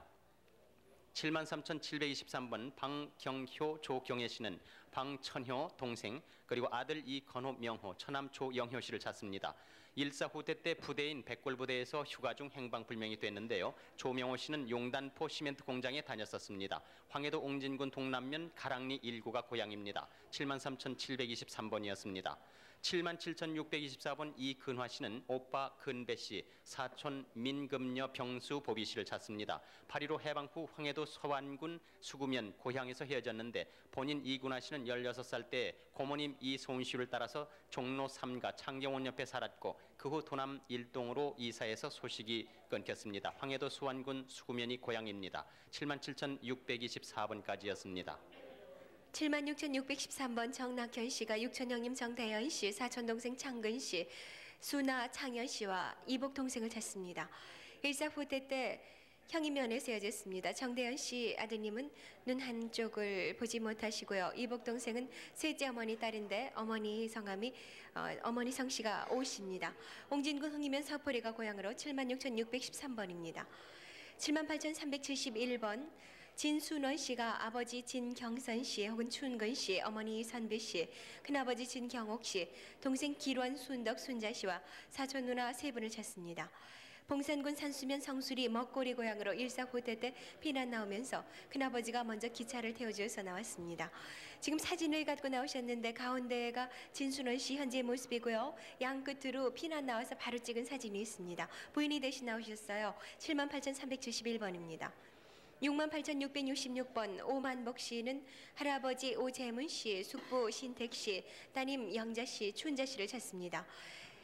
칠만 삼천칠백이십삼 번 방경효 조경혜 씨는 방천효 동생 그리고 아들 이건호 명호 처남 조영효 씨를 찾습니다. 일사후퇴 때 부대인 백골부대에서 휴가 중 행방불명이 됐는데요. 조명호 씨는 용단포 시멘트 공장에 다녔었습니다. 황해도 옹진군 동남면 가랑리 일 구가 고향입니다. 칠만 삼천칠백이십삼 번이었습니다. 칠만 칠천육백이십사 번 이근화 씨는 오빠 근배 씨, 사촌 민금녀 병수 보비 씨를 찾습니다. 팔일오 해방 후 황해도 서완군 수구면 고향에서 헤어졌는데 본인 이근화 씨는 열여섯 살 때 고모님 이소은 씨를 따라서 종로 삼가 창경원 옆에 살았고 그 후 도남 일동으로 이사해서 소식이 끊겼습니다. 황해도 수완군 수구면이 고향입니다. 칠만 칠천육백이십사 번까지였습니다. 칠만 육천육백십삼 번 정낙현 씨가 육촌 형님 정대현 씨, 사촌 동생 창근 씨, 수나 창현 씨와 이복 동생을 찾습니다. 일사후퇴 때 형이 면에서 헤어졌습니다. 정대현 씨 아드님은 눈 한쪽을 보지 못하시고요. 이복 동생은 셋째 어머니 딸인데 어머니 성함이 어, 어머니 성씨가 오씨입니다. 옹진군 흥이면 서포리가 고향으로 칠만 육천육백십삼 번입니다. 칠만 팔천삼백칠십일 번 진순원 씨가 아버지 진경선 씨 혹은 춘근 씨, 어머니 선배 씨, 큰아버지 진경옥 씨, 동생 기론, 순덕, 순자 씨와 사촌 누나 세 분을 찾습니다. 봉산군 산수면 성수리 먹고리 고향으로 일사후퇴 때 피난 나오면서 큰아버지가 먼저 기차를 태워주어서 나왔습니다. 지금 사진을 갖고 나오셨는데 가운데가 진순원 씨 현재의 모습이고요. 양 끝으로 피난 나와서 바로 찍은 사진이 있습니다. 부인이 대신 나오셨어요. 칠만 팔천삼백칠십일 번입니다. 육만 팔천육백육십육 번 오만복 씨는 할아버지 오재문 씨, 숙부 신택 씨, 따님 영자 씨, 춘자 씨를 찾습니다.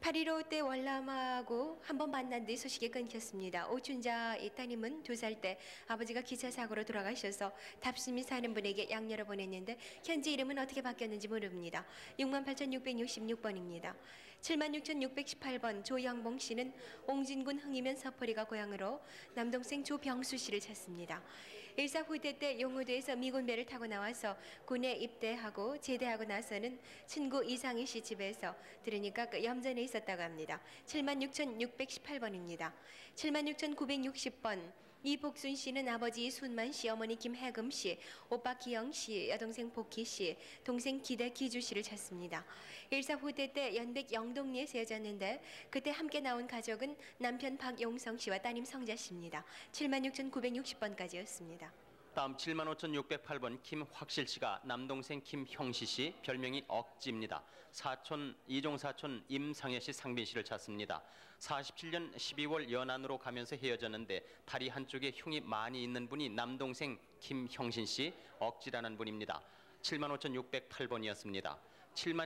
팔일오 때 월남하고 한 번 만난 뒤 소식이 끊겼습니다. 오춘자 이 따님은 두 살 때 아버지가 기차 사고로 돌아가셔서 답심이 사는 분에게 양녀로 보냈는데 현재 이름은 어떻게 바뀌었는지 모릅니다. 육만 팔천육백육십육 번입니다. 칠만 육천육백십팔 번 조영봉 씨는 옹진군 흥이면 서포리가 고향으로 남동생 조병수 씨를 찾습니다. 일사 후대 때 용호도에서 미군 배를 타고 나와서 군에 입대하고 제대하고 나서는 친구 이상희 씨 집에서 들으니까 그 염전에 있었다고 합니다. 칠만 육천육백십팔 번입니다. 칠만 육천구백육십 번 이복순 씨는 아버지 순만 씨, 어머니 김혜금 씨, 오빠 기영 씨, 여동생 복희 씨, 동생 기대 기주 씨를 찾습니다. 일사 후대 때 연백 영동리에 세워졌는데 그때 함께 나온 가족은 남편 박용성 씨와 따님 성자 씨입니다. 칠만 육천구백육십 번까지였습니다. 다음 칠만 오천육백팔 번 김확실 씨가 남동생 김형시 씨, 별명이 억지입니다. 사촌 이종 사촌 임상혜 씨, 상빈 씨를 찾습니다. 사십칠 년 십이월 연안으로 가면서 헤어졌는데 다리 한쪽에 흉이 많이 있는 분이 남동생 김형신 씨, 억지라는 분입니다. 칠만 오천육백팔 번이었습니다. 칠만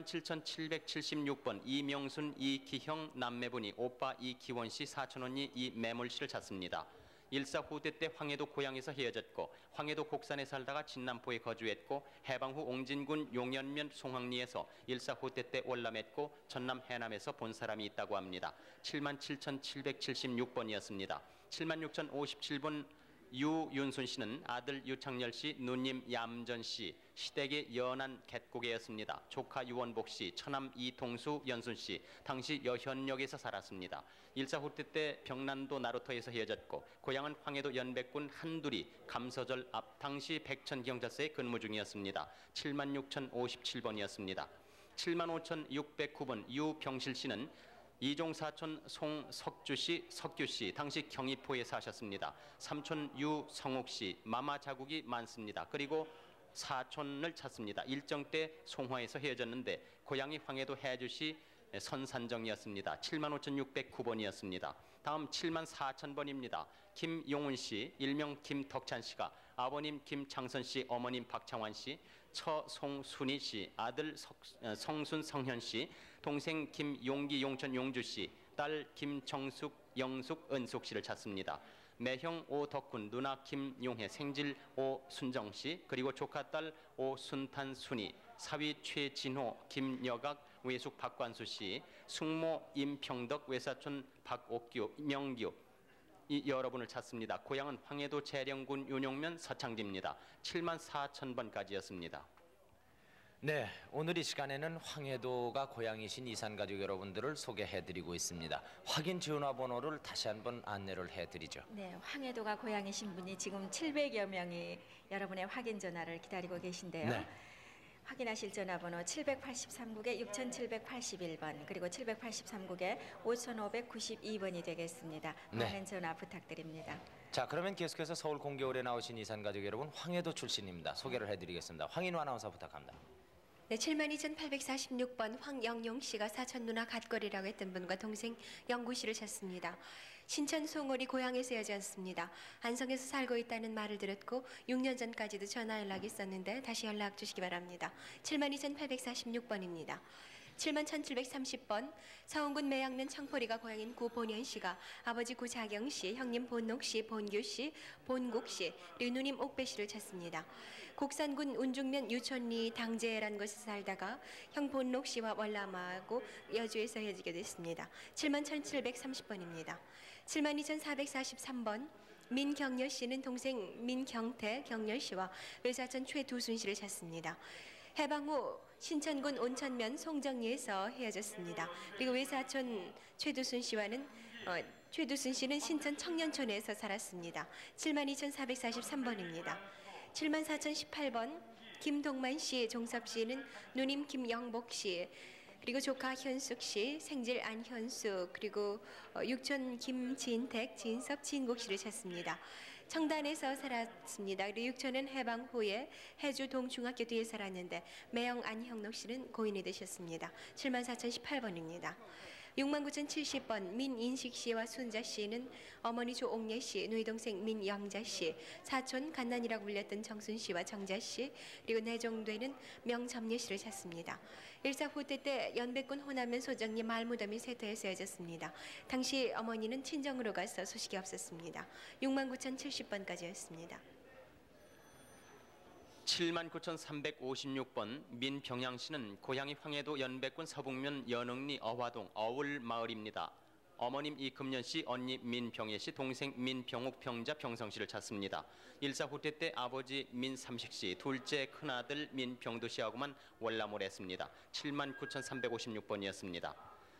칠천칠백칠십육 번 이명순 이기형 남매분이 오빠 이기원 씨, 사촌 언니 이매물 씨를 찾습니다. 일사 후대 때 황해도 고향에서 헤어졌고 황해도 곡산에 살다가 진남포에 거주했고 해방 후 옹진군 용연면 송황리에서 일사 후대 때 월남했고 전남 해남에서 본 사람이 있다고 합니다. 칠만 칠천칠백칠십육 번이었습니다. 칠만 육천오십칠 번 유윤순 씨는 아들 유창열 씨, 누님 얌전 씨, 시댁의 연안 갯고개였습니다. 조카 유원복 씨, 처남 이동수 연순 씨, 당시 여현역에서 살았습니다. 일사 후대 때 병난도 나루터에서 헤어졌고 고향은 황해도 연백군 한두리 감서절 앞 당시 백천경찰서에 근무 중이었습니다. 칠만 육천오십칠 번이었습니다. 칠만 오천육백구 번 유병실 씨는 이종 사촌 송석주 씨, 석규 씨, 당시 경희포에 사셨습니다. 삼촌 유성욱 씨, 마마 자국이 많습니다. 그리고 사촌을 찾습니다. 일정 때 송화에서 헤어졌는데 고향이 황해도 해주시 선산정이었습니다. 칠만 오천육백구 번이었습니다. 다음 칠만 사천 번입니다. 김용훈 씨, 일명 김덕찬 씨가 아버님 김창선 씨, 어머님 박창환 씨, 처송순희 씨, 아들 석, 성순 성현 씨, 동생 김용기 용천 용주 씨, 딸 김정숙 영숙 은숙 씨를 찾습니다. 매형 오덕훈, 누나 김용혜, 생질 오순정 씨, 그리고 조카딸 오순탄 순희, 사위 최진호, 김여각, 외숙 박관수 씨, 숙모 임평덕, 외사촌 박옥규, 명규, 이 여러분을 찾습니다. 고향은 황해도 재령군 윤용면 서창지입니다. 칠만 사천 번까지였습니다. 네, 오늘 이 시간에는 황해도가 고향이신 이산가족 여러분들을 소개해드리고 있습니다. 확인 전화번호를 다시 한번 안내를 해드리죠. 네, 황해도가 고향이신 분이 지금 칠백여 명이 여러분의 확인 전화를 기다리고 계신데요. 네. 확인하실 전화번호 칠백팔십삼 국에 육천칠백팔십일 번 그리고 칠백팔십삼 국에 오천오백구십이 번이 되겠습니다. 네. 많은 전화 부탁드립니다. 자, 그러면 계속해서 서울 공개홀에 나오신 이산가족 여러분, 황해도 출신입니다. 소개를 해드리겠습니다. 황인호 아나운서 부탁합니다. 네, 칠만 이천팔백사십육 번 황영용 씨가 사촌 누나 갓거리라고 했던 분과 동생 영구 씨를 찾습니다. 신천 송월이 고향에서 여지 않습니다. 안성에서 살고 있다는 말을 들었고 육 년 전까지도 전화 연락이 있었는데 다시 연락 주시기 바랍니다. 칠만 이천팔백사십육 번입니다. 칠만 천칠백삼십 번 서원군 매양면 청포리가 고향인 구 본현 씨가 아버지 구자경 씨, 형님 본옥 씨, 본규 씨, 본국 씨, 그리고 누님 옥배 씨를 찾습니다. 곡산군 운중면 유천리 당제라는 곳에서 살다가 형 본록 씨와 월남하고 여주에서 헤어지게 됐습니다. 칠만 천칠백삼십 번입니다. 칠만 이천사백사십삼 번 민경열 씨는 동생 민경태, 경열 씨와 외사촌 최두순 씨를 찾습니다. 해방 후 신천군 온천면 송정리에서 헤어졌습니다. 그리고 외사촌 최두순 씨와는 어, 최두순 씨는 신천 청년촌에서 살았습니다. 칠만 이천사백사십삼 번입니다. 칠만 사천십팔 번 김동만 씨, 종섭 씨는 누님 김영복 씨, 그리고 조카 현숙 씨, 생질 안현숙, 그리고 어, 육촌 김진택, 진섭, 진국 씨를 찾습니다. 청단에서 살았습니다. 그리고 육촌은 해방 후에 해주 동중학교 뒤에 살았는데 매형 안형록 씨는 고인이 되셨습니다. 칠만 사천십팔 번입니다. 육만 구천칠십 번 민인식 씨와 순자 씨는 어머니 조옥례 씨, 누이 동생 민영자 씨, 사촌 갓난이라고 불렸던 정순 씨와 정자 씨, 그리고 내종되는 명점례 씨를 찾습니다. 일사 후퇴 때 연백군 호남면 소정리 말무덤이 세터에 쓰여졌습니다. 당시 어머니는 친정으로 가서 소식이 없었습니다. 육만 구천칠십 번까지였습니다. 칠만 구천삼백오십육 번 민병양씨는 고향이 황해도 연백군 서북면 연흥리 어화동 어울마을입니다. 어머님 이금년씨, 언니 민병예씨, 동생 민병욱 병자 병성씨를 찾습니다. 일사 후퇴 때 아버지 민삼식씨, 둘째 큰아들 민병두씨하고만 월남을 했습니다. 칠만 구천삼백오십육 번이었습니다.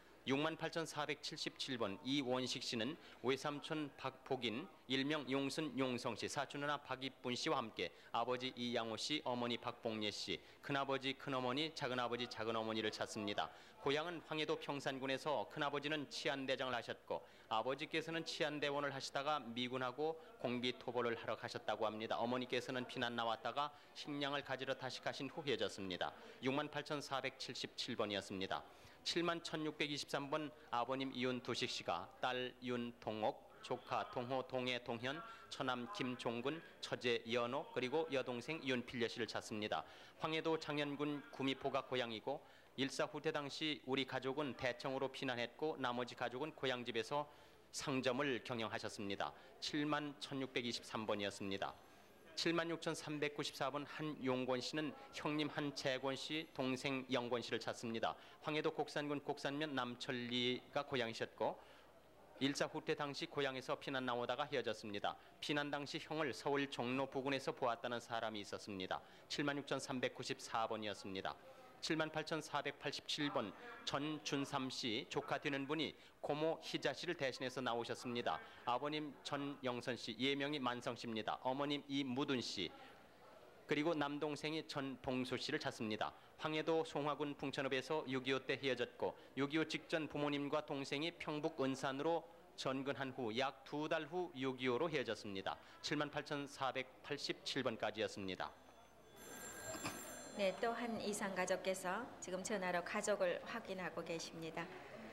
육만 팔천사백칠십칠 번 이원식씨는 외삼촌 박복인, 일명 용순 용성씨, 사촌누나 박이쁜씨와 함께 아버지 이양호씨, 어머니 박봉예씨, 큰아버지 큰어머니, 작은아버지 작은어머니를 찾습니다. 고향은 황해도 평산군에서 큰아버지는 치안대장을 하셨고 아버지께서는 치안대원을 하시다가 미군하고 공비토벌을 하러 가셨다고 합니다. 어머니께서는 피난 나왔다가 식량을 가지러 다시 가신 후 헤어졌습니다. 육만 팔천사백칠십칠 번이었습니다. 칠만 천육백이십삼 번 아버님 이윤두식 씨가 딸 윤동옥, 조카 동호 동해 동현, 처남 김종근, 처제 연호, 그리고 여동생 윤필려 씨를 찾습니다. 황해도 장현군 구미포가 고향이고 일사 후퇴 당시 우리 가족은 대청으로 피난했고 나머지 가족은 고향집에서 상점을 경영하셨습니다. 칠만 천육백이십삼 번이었습니다. 칠만 육천삼백구십사 번 한용권 씨는 형님 한재권 씨, 동생 영권 씨를 찾습니다. 황해도 곡산군 곡산면 남천리가 고향이셨고 일사 후퇴 당시 고향에서 피난 나오다가 헤어졌습니다. 피난 당시 형을 서울 종로 부근에서 보았다는 사람이 있었습니다. 칠만 육천삼백구십사 번이었습니다. 칠만 팔천사백팔십칠 번 전준삼 씨, 조카 되는 분이 고모 희자 씨를 대신해서 나오셨습니다. 아버님 전영선 씨, 예명이 만성 씨입니다. 어머님 이무둔 씨, 그리고 남동생이 전봉수 씨를 찾습니다. 황해도 송화군 풍천읍에서 육이오 때 헤어졌고 육이오 직전 부모님과 동생이 평북 은산으로 전근한 후 약 두 달 후 육이오로 헤어졌습니다. 칠만 팔천사백팔십칠 번까지였습니다. 네, 또 한 이상 가족께서 지금 전화로 가족을 확인하고 계십니다.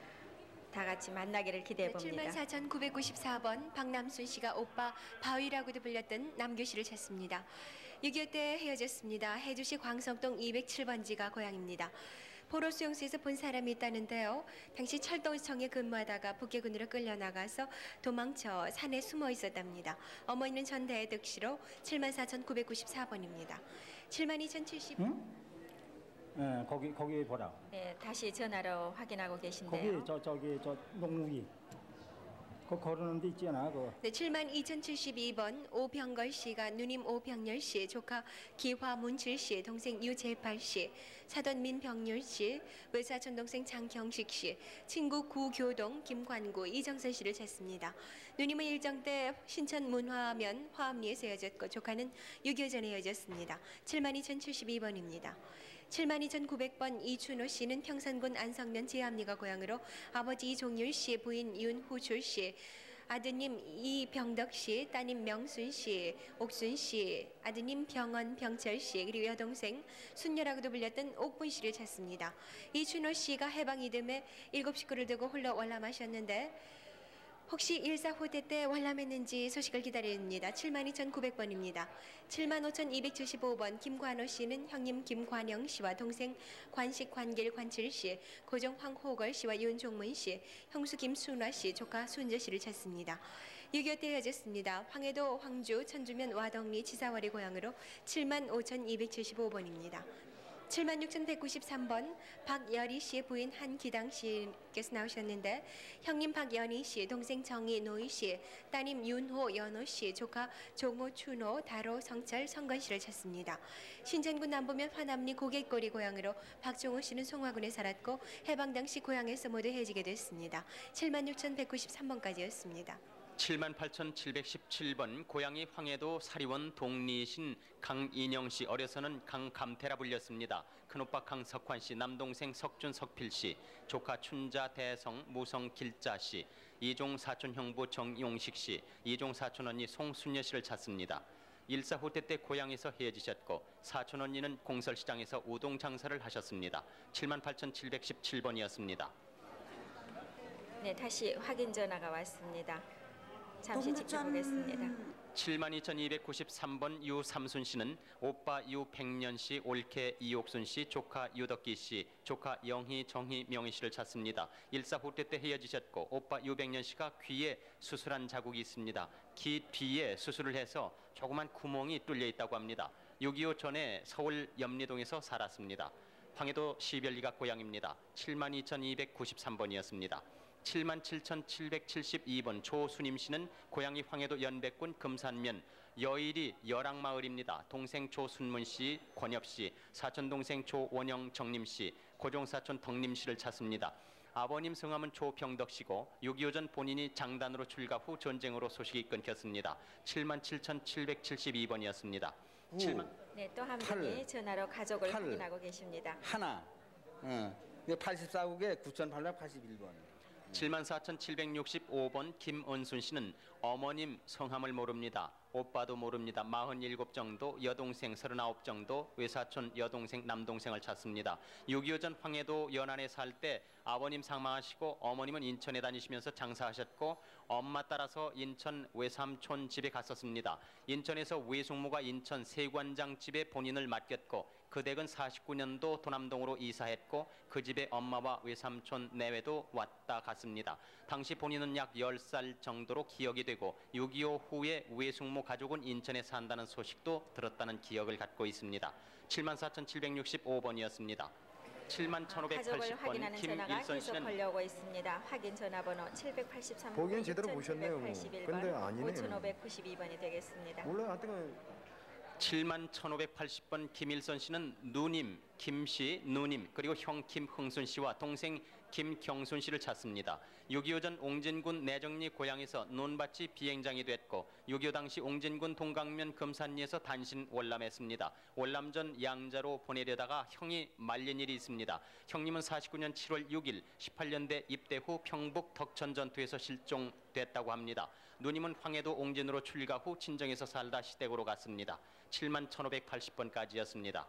다 같이 만나기를 기대해 봅니다. 칠만 사천구백구십사 번 박남순 씨가 오빠 바위라고도 불렸던 남규 씨를 찾습니다. 육이오 때 헤어졌습니다. 해주시 광성동 이백칠 번지가 고향입니다. 포로 수용소에서 본 사람이 있다는데요. 당시 철도청에 근무하다가 북해군으로 끌려나가서 도망쳐 산에 숨어 있었답니다. 어머니는 전대득 씨로 칠만 사천구백구십사 번입니다. 칠만 이천칠십 번. 응? 네, 거기 거기 보라. 네, 다시 전화로 확인하고 계신데요. 거기 저 저기 저 농무기. 그 걸어놓은 데 있잖아. 그. 네, 칠만 이천칠십이 번 오병걸 씨가 누님 오병열 씨, 조카 기화문칠 씨, 동생 유재팔 씨, 사돈 민병률 씨, 외사촌 동생 장경식 씨, 친구 구교동 김관구 이정선 씨를 찾습니다. 누님은 일정 때 신천 문화면 화암리에서 헤어졌고 조카는 육이오 전에 헤어졌습니다. 칠만 이천칠십이 번입니다. 칠만 이천구백 번 이춘호 씨는 평산군 안성면 제암리가 고향으로 아버지 이종율 씨, 부인 윤후출 씨, 아드님 이병덕 씨, 따님 명순 씨, 옥순 씨, 아드님 병원 병철 씨, 그리고 여동생 순녀라고도 불렸던 옥분 씨를 찾습니다. 이춘호 씨가 해방 이듬해 일곱 식구를 두고 홀로 월남하셨는데 혹시 일사 후퇴 때 월남했는지 소식을 기다립니다. 칠만 이천구백 번입니다. 칠만 오천이백칠십오 번 김관호 씨는 형님 김관영 씨와 동생 관식 관길 관칠 씨, 고종 황호걸 씨와 윤종문 씨, 형수 김순화 씨, 조카 순저 씨를 찾습니다. 육이오 때 헤어졌습니다. 황해도 황주 천주면 와덕리 지사월이 고향으로 칠만 오천이백칠십오 번입니다. 칠만 육천백구십삼 번 박여리 씨의 부인 한기당 씨께서 나오셨는데 형님 박연희 씨, 동생 정희 노희 씨, 따님 윤호 연호 씨, 조카 종호 춘호 다로 성철 성건 씨를 찾습니다. 신천군 남부면 화남리 고갯거리 고향으로 박종호 씨는 송화군에 살았고 해방 당시 고향에서 모두 헤어지게 됐습니다. 칠만 육천백구십삼 번까지였습니다. 칠만 팔천칠백십칠 번 고향이 황해도 사리원 동리이신 강인영 씨, 어려서는 강감태라 불렸습니다. 큰오빠 강석환 씨, 남동생 석준 석필 씨, 조카 춘자 대성 무성 길자 씨, 이종 사촌 형부 정용식 씨, 이종 사촌 언니 송순여 씨를 찾습니다. 일사 후퇴 때 고향에서 헤어지셨고 사촌 언니는 공설시장에서 우동 장사를 하셨습니다. 칠만 팔천칠백십칠 번이었습니다. 네, 다시 확인 전화가 왔습니다. 잠시 지켜보겠습니다. 칠만 이천이백구십삼 번 유삼순 씨는 오빠 유백년 씨, 올케 이옥순 씨, 조카 유덕기 씨, 조카 영희, 정희, 명희 씨를 찾습니다. 일사 후퇴 때 헤어지셨고 오빠 유백년 씨가 귀에 수술한 자국이 있습니다. 귀 뒤에 수술을 해서 조그만 구멍이 뚫려 있다고 합니다. 육이오 전에 서울 염리동에서 살았습니다. 황해도 시별리가 고향입니다. 칠만 이천이백구십삼 번이었습니다. 칠만 칠천칠백칠십이 번 조순임 씨는 고향이 황해도 연백군 금산면 여일이 열악마을입니다. 동생 조순문 씨, 권엽 씨, 사촌 동생 조원영, 정림 씨, 고종 사촌 덕림 씨를 찾습니다. 아버님 성함은 조병덕 씨고 육이오 전 본인이 장단으로 출가 후 전쟁으로 소식이 끊겼습니다. 칠만 칠천칠백칠십이 번이었습니다. 칠만 네, 또 한 팔, 분이 전화로 가족을 팔. 확인하고 계십니다. 하나. 어. 팔십사 국에 구천팔백팔십일 번. 칠만 사천칠백육십오 번 김은순 씨는 어머님 성함을 모릅니다. 오빠도 모릅니다. 마흔일곱 정도, 여동생 서른아홉 정도, 외사촌 여동생 남동생을 찾습니다. 육이오 전 황해도 연안에 살 때 아버님 사망하시고 어머님은 인천에 다니시면서 장사하셨고 엄마 따라서 인천 외삼촌 집에 갔었습니다. 인천에서 외숙모가 인천 세관장 집에 본인을 맡겼고 그 댁은 사십구 년도 도남동으로 이사했고 그 집에 엄마와 외삼촌 내외도 왔다 갔습니다. 당시 본인은 약 열 살 정도로 기억이 되고 육이오 후에 외숙모 가족은 인천에 산다는 소식도 들었다는 기억을 갖고 있습니다. 칠만 사천칠백육십오 번이었습니다. 칠만 천오백팔십 가족을 번 확인하는 전화가 김일선 계속 씨는 걸려오고 있습니다. 확인 전화번호 칠백팔십삼 번, 보기엔 제대로 보셨네요. 근데 아니네요. 오천오백구십이 번이 되겠습니다. 몰라요. 하여튼 칠만 천오백팔십 번 김일선 씨는 누님 김씨, 누님 그리고 형 김흥순 씨와 동생 김경순 씨를 찾습니다. 육이오 전 옹진군 내정리 고향에서 논밭이 비행장이 됐고 육이오 당시 옹진군 동강면 금산리에서 단신 월남했습니다. 월남 전 양자로 보내려다가 형이 말린 일이 있습니다. 형님은 사십구 년 칠월 육일 십팔 년대 입대 후 평북 덕천 전투에서 실종됐다고 합니다. 누님은 황해도 옹진으로 출가 후 친정에서 살다 시댁으로 갔습니다. 칠만 천오백팔십 번까지였습니다.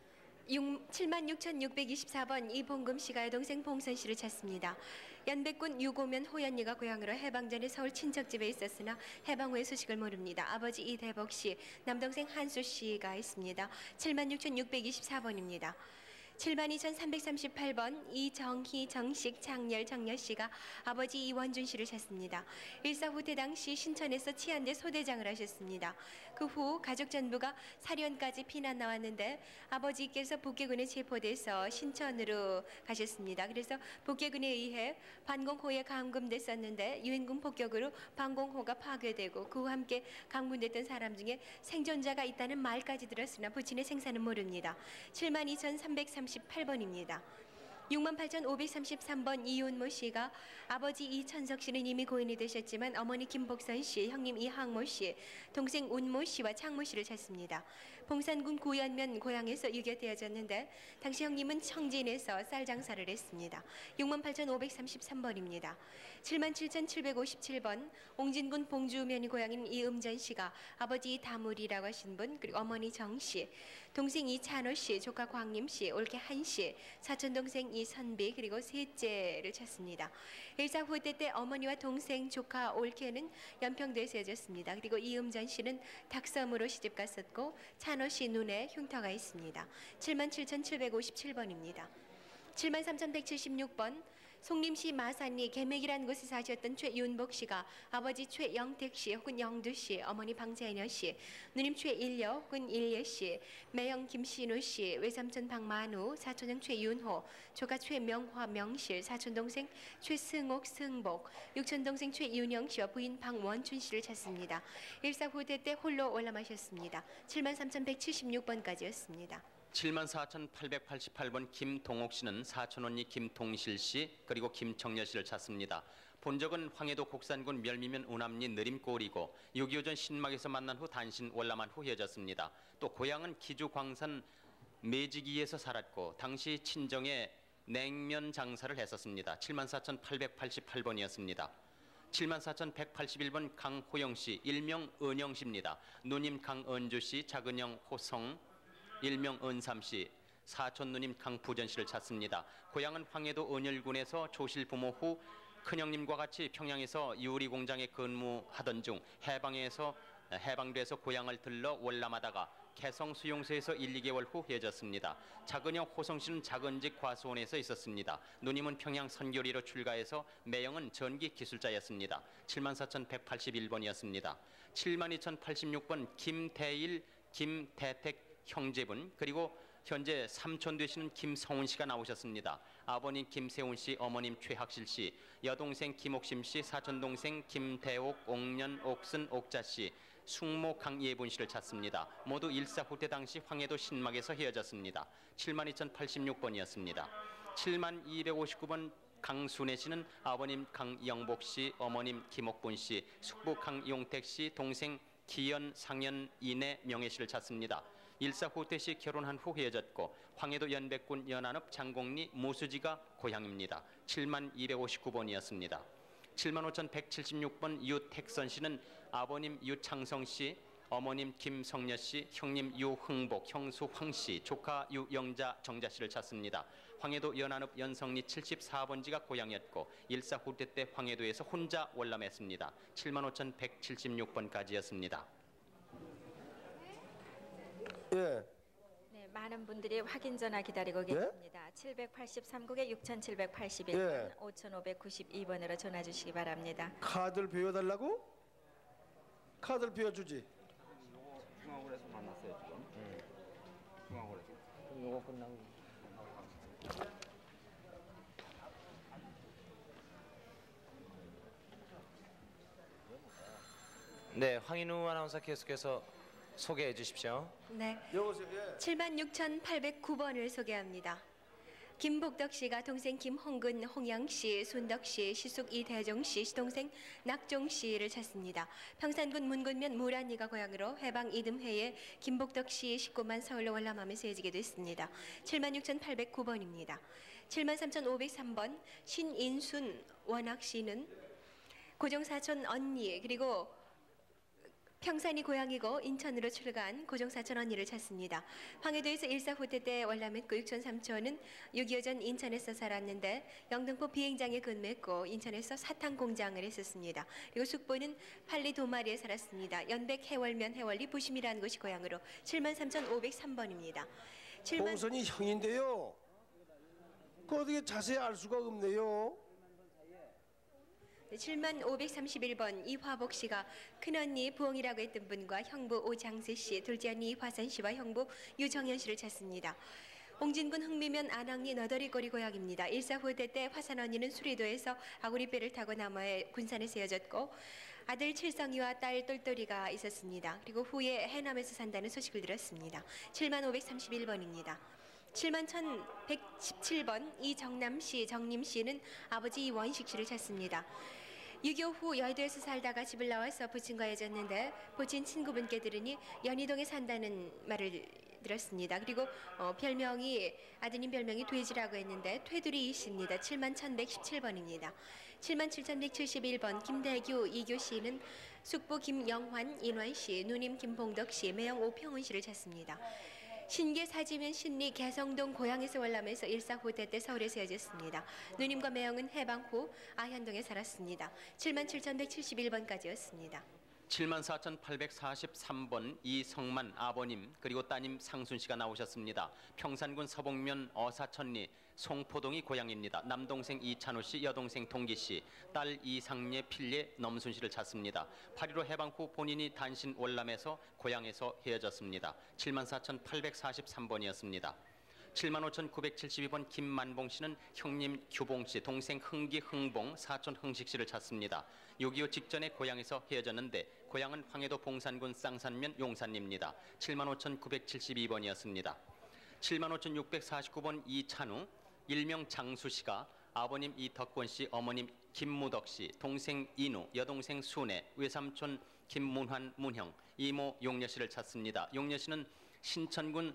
칠만 육천육백이십사 번 이봉금 씨가 여동생 봉선 씨를 찾습니다. 연백군 유고면 호연리가 고향으로 해방 전에 서울 친척집에 있었으나 해방 후의 소식을 모릅니다. 아버지 이대복 씨, 남동생 한수 씨가 있습니다. 칠만 육천육백이십사 번입니다. 칠만 이천삼백삼십팔 번 이정희, 정식, 장렬, 정여 씨가 아버지 이원준 씨를 찾습니다. 일사 후퇴 당시 신천에서 치안대 소대장을 하셨습니다. 그 후 가족 전부가 사련까지 피난 나왔는데 아버지께서 북계군에 체포돼서 신천으로 가셨습니다. 그래서 북계군에 의해 반공호에 감금됐었는데 유엔군 폭격으로 반공호가 파괴되고 그와 함께 감금됐던 사람 중에 생존자가 있다는 말까지 들었으나 부친의 생사는 모릅니다. 칠만 이천삼백삼십팔 번입니다. 육만 팔천오백삼십삼 번 이윤모 씨가 아버지 이천석 씨는 이미 고인이 되셨지만 어머니 김복선 씨, 형님 이항모 씨, 동생 운모 씨와 창모 씨를 찾습니다. 봉산군 고연면 고향에서 유교되어졌는데 당시 형님은 청진에서 쌀 장사를 했습니다. 육만 팔천오백삼십삼 번입니다. 칠만 칠천칠백오십칠 번 옹진군 봉주면이 고향인 이음전 씨가 아버지 이다물이라고 하신 분, 그리고 어머니 정 씨, 동생 이찬호 씨, 조카 광림 씨, 올케 한 씨, 사촌 동생 이선비, 그리고 셋째를 찾습니다. 일사 후퇴 때 어머니와 동생, 조카 올케는 연평도에서 헤어졌습니다. 그리고 이음전 씨는 닭섬으로 시집 갔었고 찬호 씨 눈에 흉터가 있습니다. 칠만 칠천칠백오십칠 번입니다. 칠만 삼천백칠십육 번 송림시 마산리 계맥이라는 곳에 사셨던 최윤복 씨가 아버지 최영택 씨 혹은 영두 씨, 어머니 방재녀 씨, 누님 최일여 혹은 일예 씨, 매형 김신우 씨, 외삼촌 박만우, 사촌형 최윤호, 조카 최명화 명실, 사촌 동생 최승옥 승복, 육촌 동생 최윤영 씨와 부인 방원춘 씨를 찾습니다. 일사 후퇴 때 홀로 월남하셨습니다. 칠만 삼천백칠십육 번까지였습니다. 칠만 사천팔백팔십팔 번 김동옥 씨는 사촌 언니 김동실 씨 그리고 김청여 씨를 찾습니다. 본적은 황해도 곡산군 멸미면 우남리 느림골이고 육이오 전 신막에서 만난 후 단신 월남한 후 헤어졌습니다. 또 고향은 기주 광산 매지기에서 살았고 당시 친정에 냉면 장사를 했었습니다. 칠만 사천팔백팔십팔 번이었습니다. 칠만 사천백팔십일 번 강호영 씨, 일명 은영 씨입니다. 누님 강은주 씨, 작은형 호성, 일명 은삼 씨, 사촌 누님 강부전 씨를 찾습니다. 고향은 황해도 은열군에서 조실 부모 후 큰형님과 같이 평양에서 유리 공장에 근무하던 중 해방에서 해방돼서 고향을 들러 월남하다가 개성 수용소에서 일, 이 개월 후 헤어졌습니다. 작은형 호성 씨는 작은직 과수원에서 있었습니다. 누님은 평양 선교리로 출가해서 매형은 전기 기술자였습니다. 칠만 사천백팔십일 번이었습니다. 칠만 이천팔십육 번 김태일, 김태택 형제분 그리고 현재 삼촌 되시는 김성훈 씨가 나오셨습니다. 아버님 김세훈 씨, 어머님 최학실 씨, 여동생 김옥심 씨, 사촌동생 김대옥, 옥년, 옥순, 옥자 씨, 숙모 강예분 씨를 찾습니다. 모두 일사후퇴 당시 황해도 신막에서 헤어졌습니다. 칠만 이천팔십육 번이었습니다. 칠만 이백오십구 번 강순애 씨는 아버님 강영복 씨, 어머님 김옥분 씨, 숙부 강용택 씨, 동생 기연, 상연, 이내, 명예 씨를 찾습니다. 일사후퇴 시 결혼한 후 헤어졌고 황해도 연백군 연안읍 장곡리 무수지가 고향입니다. 칠만 이백오십구 번이었습니다. 칠만 오천백칠십육 번 유택선 씨는 아버님 유창성 씨, 어머님 김성녀 씨, 형님 유흥복, 형수 황 씨, 조카 유영자 정자 씨를 찾습니다. 황해도 연안읍 연성리 칠십사 번지가 고향이었고 일사후퇴 때 황해도에서 혼자 월남했습니다. 칠만 오천백칠십육 번까지였습니다. 예. 네, 많은 분들이 확인 전화 기다리고 계십니다. 칠백팔십삼 국에 육천칠백팔십일 번, 예. 오천오백구십이 번으로 전화 주시기 바랍니다. 카드를 비워달라고? 카드를 비워주지. 중앙홀에서 만났어요 지금. 중앙홀에서. 요거 끝나고. 네, 황인우 아나운서 계속해서 소개해 주십시오. 네. 여보세요. 예. 칠만 육천팔백구 번을 소개합니다. 김복덕 씨가 동생 김홍근, 홍영 씨, 손덕 씨, 시숙 이대종 씨, 시동생 낙종 씨를 찾습니다. 평산군 문군면 무란리가 고향으로 해방 이듬해에 김복덕 씨의 식구만 서울로 월남하면서 헤어지게 됐습니다. 칠만 육천팔백구 번입니다. 칠만 삼천오백삼 번 신인순 원학 씨는 고종사촌 언니 그리고 평산이 고향이고 인천으로 출가한 고종사촌 언니를 찾습니다. 황해도에서 일사후퇴 때 월남했고 육촌 삼촌은 육이오 전 인천에서 살았는데 영등포 비행장에 근무했고 인천에서 사탕 공장을 했었습니다. 그리고 숙부는 팔리 도마리에 살았습니다. 연백 해월면 해월리 부심이라는 곳이 고향으로 칠만 삼천오백삼 번입니다. 봉선이 형인데요. 그 어떻게 자세히 알 수가 없네요. 칠만 오백삼십일 번 이화복 씨가 큰언니 부엉이라고 했던 분과 형부 오장세 씨, 둘째 언니 화선 씨와 형부 유정현 씨를 찾습니다. 홍진군 흥미면 안항리 너더리꼬리 고향입니다. 일사후퇴 때 화산 언니는 수리도에서 아구리배를 타고 남해 군산에서 헤어졌고 아들 칠성이와 딸 똘똘이가 있었습니다. 그리고 후에 해남에서 산다는 소식을 들었습니다. 칠만 오백삼십일 번입니다. 칠만 천백십칠 번 이정남 씨, 정림 씨는 아버지 이원식 씨를 찾습니다. 유교 후 여의도에서 살다가 집을 나와서 부친과 헤어졌는데 부친 친구분께 들으니 연희동에 산다는 말을 들었습니다. 그리고 어, 별명이 아드님 별명이 돼지라고 했는데 퇴두리 씨입니다. 칠만 천백십칠 번입니다. 칠만 칠천백칠십일 번 김대규 이교 씨는 숙부 김영환 인환 씨, 누님 김봉덕 씨, 매형 오평훈 씨를 찾습니다. 신계 사지면 신리 개성동 고향에서 월남해서 일사후퇴 때 서울에서 헤어졌습니다. 누님과 매형은 해방 후 아현동에 살았습니다. 칠만 칠천백칠십일 번까지였습니다. 칠만 사천팔백사십삼 번 이성만 아버님 그리고 따님 상순 씨가 나오셨습니다. 평산군 서봉면 어사천리 송포동이 고향입니다. 남동생 이찬호 씨, 여동생 동기 씨, 딸 이상례, 필례 넘순 씨를 찾습니다. 팔일오 해방 후 본인이 단신 월남에서 고향에서 헤어졌습니다. 칠만 사천팔백사십삼 번이었습니다. 칠만 오천구백칠십이 번 김만봉 씨는 형님 규봉 씨, 동생 흥기 흥봉, 사촌 흥식 씨를 찾습니다. 육이오 직전에 고향에서 헤어졌는데 고향은 황해도 봉산군 쌍산면 용산입니다. 칠만 오천구백칠십이 번이었습니다. 칠만 오천육백사십구 번 이찬우, 일명 장수 씨가 아버님 이덕권 씨, 어머님 김무덕 씨, 동생 인우, 여동생 순애, 외삼촌 김문환, 문형, 이모 용녀 씨를 찾습니다. 용녀 씨는 신천군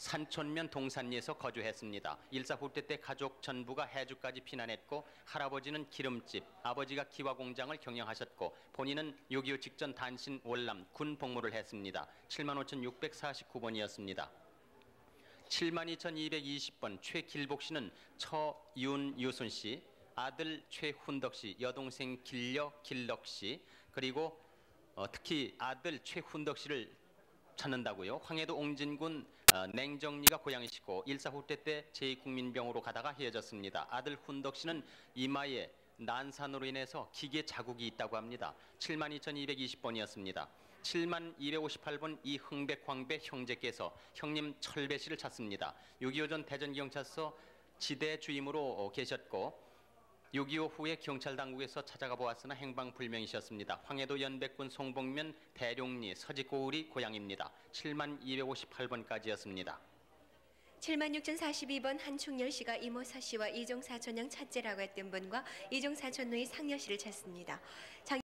산촌면 동산리에서 거주했습니다. 일사후퇴 때 가족 전부가 해주까지 피난했고 할아버지는 기름집, 아버지가 기와공장을 경영하셨고 본인은 육이오 직전 단신 월남 군 복무를 했습니다. 칠만 오천육백사십구 번이었습니다. 칠만 이천이백이십 번 최길복 씨는 처윤유순 씨, 아들 최훈덕 씨, 여동생 길려 길럭 씨, 그리고 어, 특히 아들 최훈덕 씨를 찾는다고요. 황해도 옹진군 어, 냉정리가 고향이시고 일사후퇴 때 제국민병으로 가다가 헤어졌습니다. 아들 훈덕 씨는 이마에 난산으로 인해서 기계 자국이 있다고 합니다. 칠만 이천이백이십 번이었습니다. 칠만 이백오십팔 번 이흥백 황배 형제께서 형님 철배 씨를 찾습니다. 육이오 전 대전경찰서 지대 주임으로 계셨고 육이오 후에 경찰 당국에서 찾아가 보았으나 행방불명이셨습니다. 황해도 연백군 송복면 대룡리 서지고을이 고향입니다. 칠만 이백오십팔 번까지였습니다. 칠만 육천사십이 번 한충열 씨가 이모 서 씨와 이종 사촌형 첫째라고 했던 분과 이종 사촌 누이 상여 씨를 찾습니다.